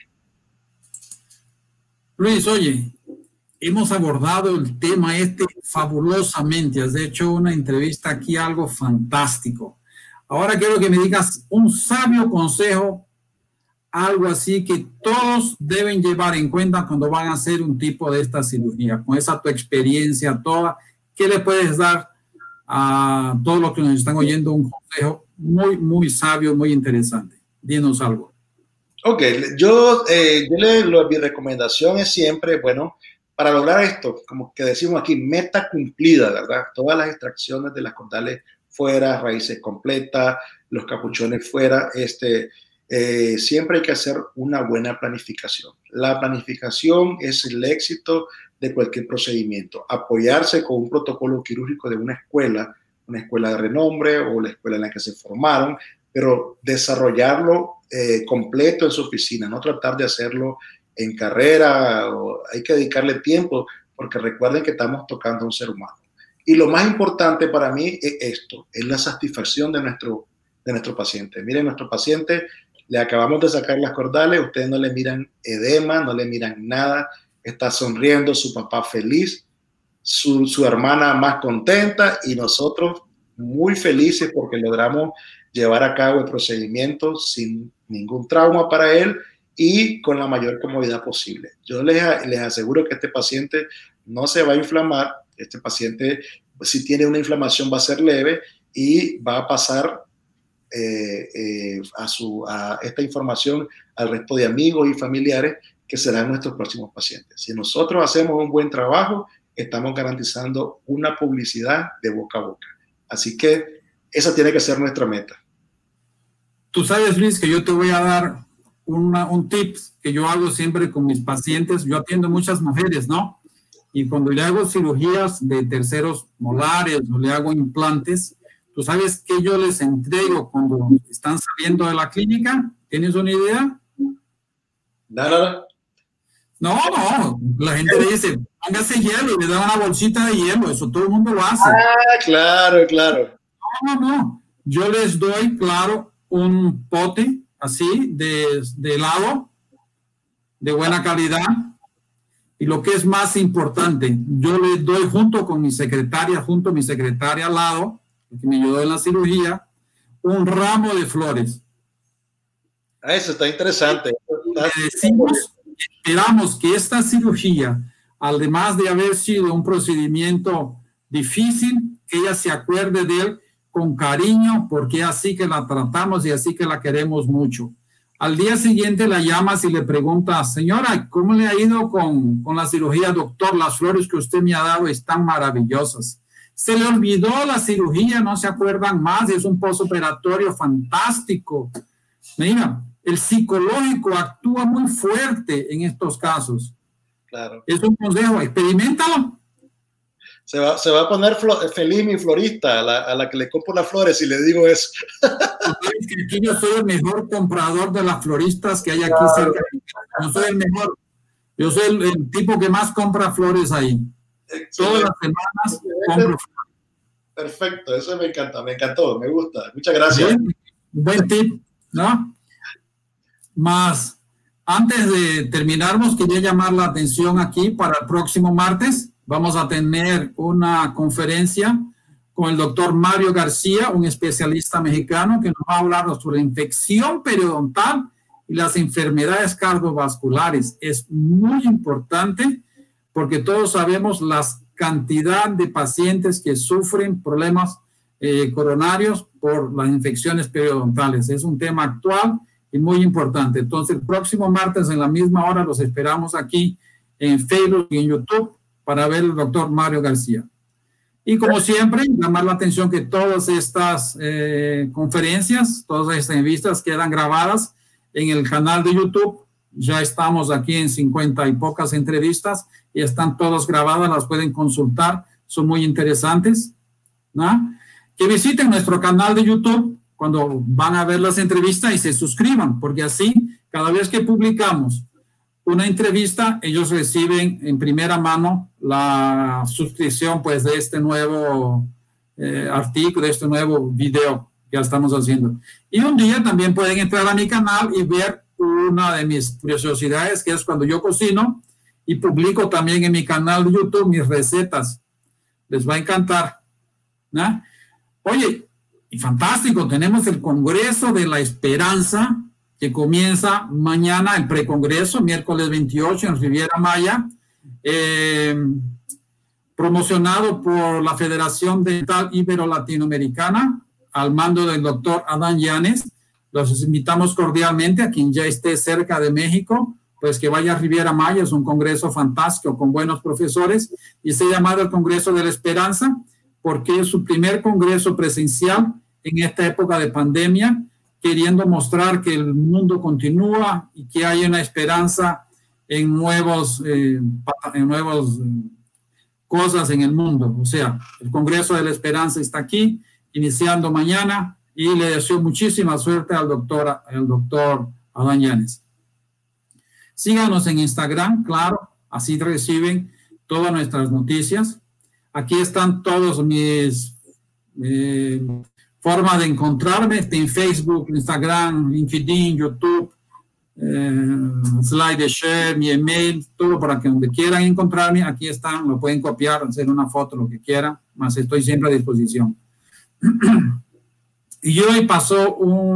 Luis, oye, hemos abordado el tema fabulosamente. Has hecho una entrevista aquí, algo fantástico. Ahora quiero que me digas un sabio consejo, algo así que todos deben llevar en cuenta cuando van a hacer un tipo de esta cirugía. Con esa tu experiencia toda, ¿qué le puedes dar a todos los que nos están oyendo un consejo muy, muy sabio, muy interesante. Dinos algo. Ok, mi recomendación es siempre, bueno, para lograr esto, como que decimos aquí, meta cumplida, ¿verdad? Todas las extracciones de las cordales fuera, raíces completas, los capuchones fuera, siempre hay que hacer una buena planificación. La planificación es el éxito de cualquier procedimiento. Apoyarse con un protocolo quirúrgico de una escuela de renombre o la escuela en la que se formaron, pero desarrollarlo completo en su oficina, no tratar de hacerlo en carrera, o hay que dedicarle tiempo, porque recuerden que estamos tocando a un ser humano. Y lo más importante para mí es esto, es la satisfacción de nuestro paciente. Miren, nuestro paciente, le acabamos de sacar las cordales, ustedes no le miran edema, no le miran nada, está sonriendo, su papá feliz, su hermana más contenta y nosotros muy felices porque logramos llevar a cabo el procedimiento sin ningún trauma para él y con la mayor comodidad posible. Yo les aseguro que este paciente no se va a inflamar, este paciente, si tiene una inflamación, va a ser leve y va a pasar a esta información al resto de amigos y familiares que serán nuestros próximos pacientes. Si nosotros hacemos un buen trabajo, estamos garantizando una publicidad de boca a boca. Así que esa tiene que ser nuestra meta. Tú sabes, Luis, que yo te voy a dar un tip que yo hago siempre con mis pacientes. Yo atiendo muchas mujeres, ¿no? Y cuando le hago cirugías de terceros molares o le hago implantes, ¿tú sabes qué yo les entrego cuando están saliendo de la clínica? ¿Tienes una idea? Nada. No, la gente le dice, póngase hielo y le da una bolsita de hielo, eso todo el mundo lo hace. Ah, claro. No, yo les doy, claro, un pote así de helado de buena calidad y lo que es más importante, yo les doy junto a mi secretaria al lado, que me ayudó en la cirugía, un ramo de flores. Eso está interesante. Le decimos, esperamos que esta cirugía, además de haber sido un procedimiento difícil, que ella se acuerde de él con cariño, porque así que la tratamos y así que la queremos mucho. Al día siguiente la llamas y le preguntas, señora, ¿cómo le ha ido con la cirugía, doctor? Las flores que usted me ha dado están maravillosas. Se le olvidó la cirugía, no se acuerdan más, es un postoperatorio fantástico. Mira, el psicológico actúa muy fuerte en estos casos. Claro. Es un consejo, experiméntalo. Se va a poner feliz mi florista, a la que le compro las flores y le digo eso. Aquí yo soy el mejor comprador de las floristas que hay aquí cerca. Yo soy el mejor. Yo soy el tipo que más compra flores ahí. Excelente. Todas las semanas compro flores. Perfecto, eso me encantó, me gusta. Muchas gracias. Bien, buen tip, ¿no? Más, antes de terminarnos, quería llamar la atención aquí para el próximo martes. Vamos a tener una conferencia con el doctor Mario García, un especialista mexicano que nos va a hablar sobre infección periodontal y las enfermedades cardiovasculares. Es muy importante porque todos sabemos la cantidad de pacientes que sufren problemas coronarios por las infecciones periodontales. Es un tema actual y muy importante. Entonces, el próximo martes en la misma hora los esperamos aquí en Facebook y en YouTube para ver al doctor Mario García. Y como siempre, llamar la atención que todas estas conferencias, todas estas entrevistas quedan grabadas en el canal de YouTube. Ya estamos aquí en 50 y pocas entrevistas y están todas grabadas, las pueden consultar, son muy interesantes, ¿no? Que visiten nuestro canal de YouTube cuando van a ver las entrevistas y se suscriban, porque así, cada vez que publicamos una entrevista, ellos reciben en primera mano la suscripción pues de este nuevo artículo, de este nuevo video que estamos haciendo. Y un día también pueden entrar a mi canal y ver una de mis preciosidades, que es cuando yo cocino y publico también en mi canal de YouTube mis recetas. Les va a encantar, ¿no? Oye, y fantástico, tenemos el Congreso de la Esperanza, que comienza mañana, el precongreso, miércoles 28 en Riviera Maya, promocionado por la Federación Dental Ibero-Latinoamericana, al mando del doctor Adán Llanes. Los invitamos cordialmente a quien ya esté cerca de México, pues que vaya a Riviera Maya. Es un congreso fantástico con buenos profesores y se ha llamado el Congreso de la Esperanza porque es su primer congreso presencial en esta época de pandemia, queriendo mostrar que el mundo continúa y que hay una esperanza en nuevos cosas en el mundo. O sea, el Congreso de la Esperanza está aquí, iniciando mañana, y le deseo muchísima suerte al doctor Adán Llanes. Síganos en Instagram, claro, así reciben todas nuestras noticias. Aquí están todos mis formas de encontrarme, en Facebook, Instagram, LinkedIn, YouTube, SlideShare, mi email, todo para que donde quieran encontrarme, aquí están, lo pueden copiar, hacer una foto, lo que quieran, más estoy siempre a disposición. Y hoy pasó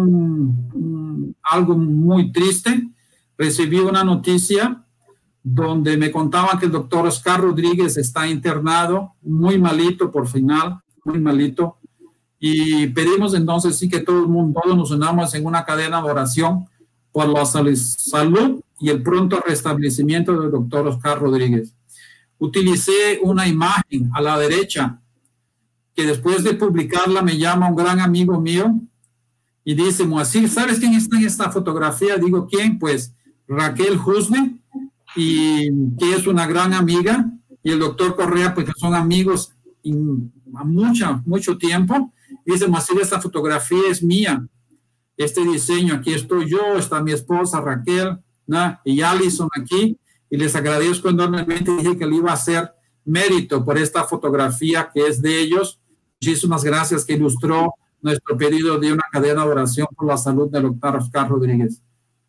algo muy triste. Recibí una noticia donde me contaban que el doctor Oscar Rodríguez está internado, muy malito por final, muy malito. Y pedimos entonces sí que todo el mundo, todos nos unamos en una cadena de oración por la salud y el pronto restablecimiento del doctor Oscar Rodríguez. Utilicé una imagen a la derecha que después de publicarla me llama un gran amigo mío y dice, Moacir, ¿sabes quién está en esta fotografía? Digo, ¿quién? Pues Raquel Husne, y que es una gran amiga, y el doctor Correa, pues que son amigos a mucho tiempo. Dice, Moacir, esta fotografía es mía, este diseño, aquí estoy yo, está mi esposa Raquel, ¿no? Y Alison aquí, y les agradezco enormemente. Dije que le iba a hacer mérito por esta fotografía que es de ellos. Muchísimas gracias, que ilustró nuestro pedido de una cadena de oración por la salud del doctor Oscar Rodríguez.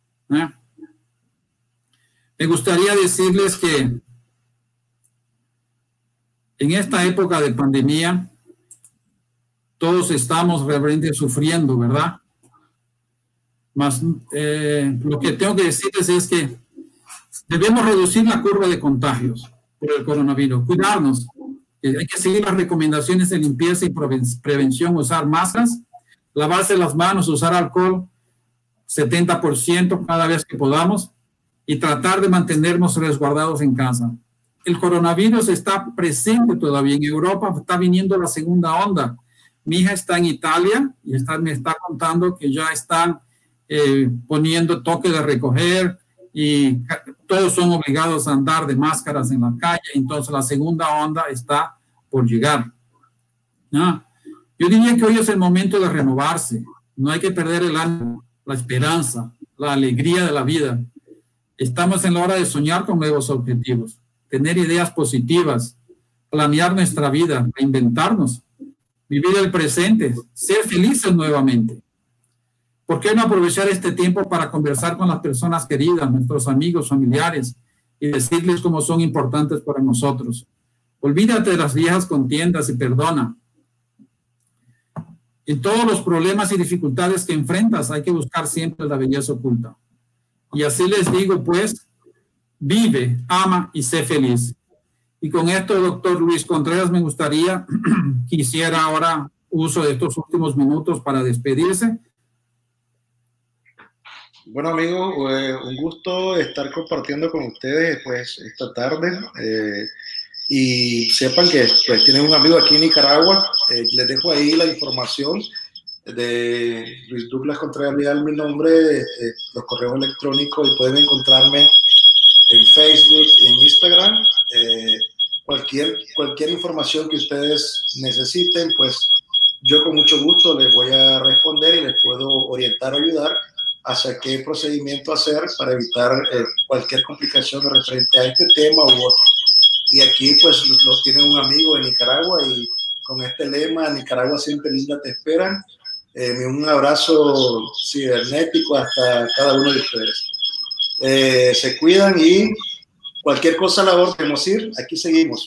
Me gustaría decirles que en esta época de pandemia todos estamos realmente sufriendo, ¿verdad? Más lo que tengo que decirles es que debemos reducir la curva de contagios por el coronavirus, cuidarnos. Hay que seguir las recomendaciones de limpieza y prevención, usar máscaras, lavarse las manos, usar alcohol 70% cada vez que podamos y tratar de mantenernos resguardados en casa. El coronavirus está presente todavía en Europa, está viniendo la segunda onda. Mi hija está en Italia y me está contando que ya están poniendo toque de recoger y todos son obligados a andar de máscaras en la calle. Entonces la segunda onda está por llegar. ¿No? Yo diría que hoy es el momento de renovarse. No hay que perder el ánimo, la esperanza, la alegría de la vida. Estamos en la hora de soñar con nuevos objetivos, tener ideas positivas, planear nuestra vida, reinventarnos, vivir el presente, ser felices nuevamente. ¿Por qué no aprovechar este tiempo para conversar con las personas queridas, nuestros amigos, familiares, y decirles cómo son importantes para nosotros? Olvídate de las viejas contiendas y perdona. En todos los problemas y dificultades que enfrentas hay que buscar siempre la belleza oculta. Y así les digo, pues, vive, ama y sé feliz. Y con esto, doctor Luis Contreras, me gustaría que hiciera ahora uso de estos últimos minutos para despedirse. Bueno, amigos, un gusto estar compartiendo con ustedes pues, esta tarde. Y sepan que pues, tienen un amigo aquí en Nicaragua. Les dejo ahí la información de Luis Douglas Contreras Vidal, mi nombre, los correos electrónicos, y pueden encontrarme en Facebook y en Instagram. Cualquier información que ustedes necesiten, pues yo con mucho gusto les voy a responder y les puedo orientar o ayudar hacia qué procedimiento hacer para evitar cualquier complicación referente a este tema u otro. Y aquí pues lo tienen un amigo en Nicaragua y con este lema, Nicaragua siempre linda te esperan. Un abrazo cibernético hasta cada uno de ustedes. Se cuidan y cualquier cosa a la orden, Moacir, aquí seguimos.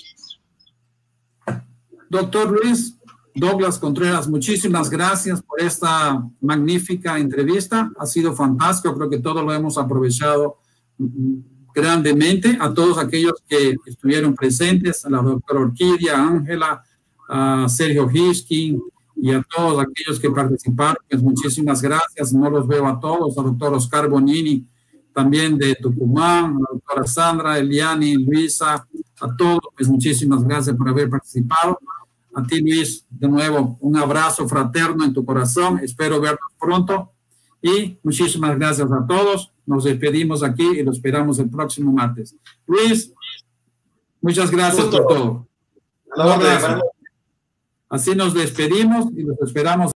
Doctor Luis Douglas Contreras, muchísimas gracias por esta magnífica entrevista. Ha sido fantástico, creo que todos lo hemos aprovechado grandemente. A todos aquellos que estuvieron presentes, a la doctora Orquídea, a Ángela, a Sergio Hiskin y a todos aquellos que participaron, pues muchísimas gracias. No los veo a todos, al doctor Oscar Bonini, también de Tucumán, a la doctora Sandra, Eliani, Luisa, a todos, pues muchísimas gracias por haber participado. A ti, Luis, de nuevo, un abrazo fraterno en tu corazón. Espero vernos pronto. Y muchísimas gracias a todos. Nos despedimos aquí y lo esperamos el próximo martes. Luis, muchas gracias por todo. Un abrazo. Así nos despedimos y los esperamos.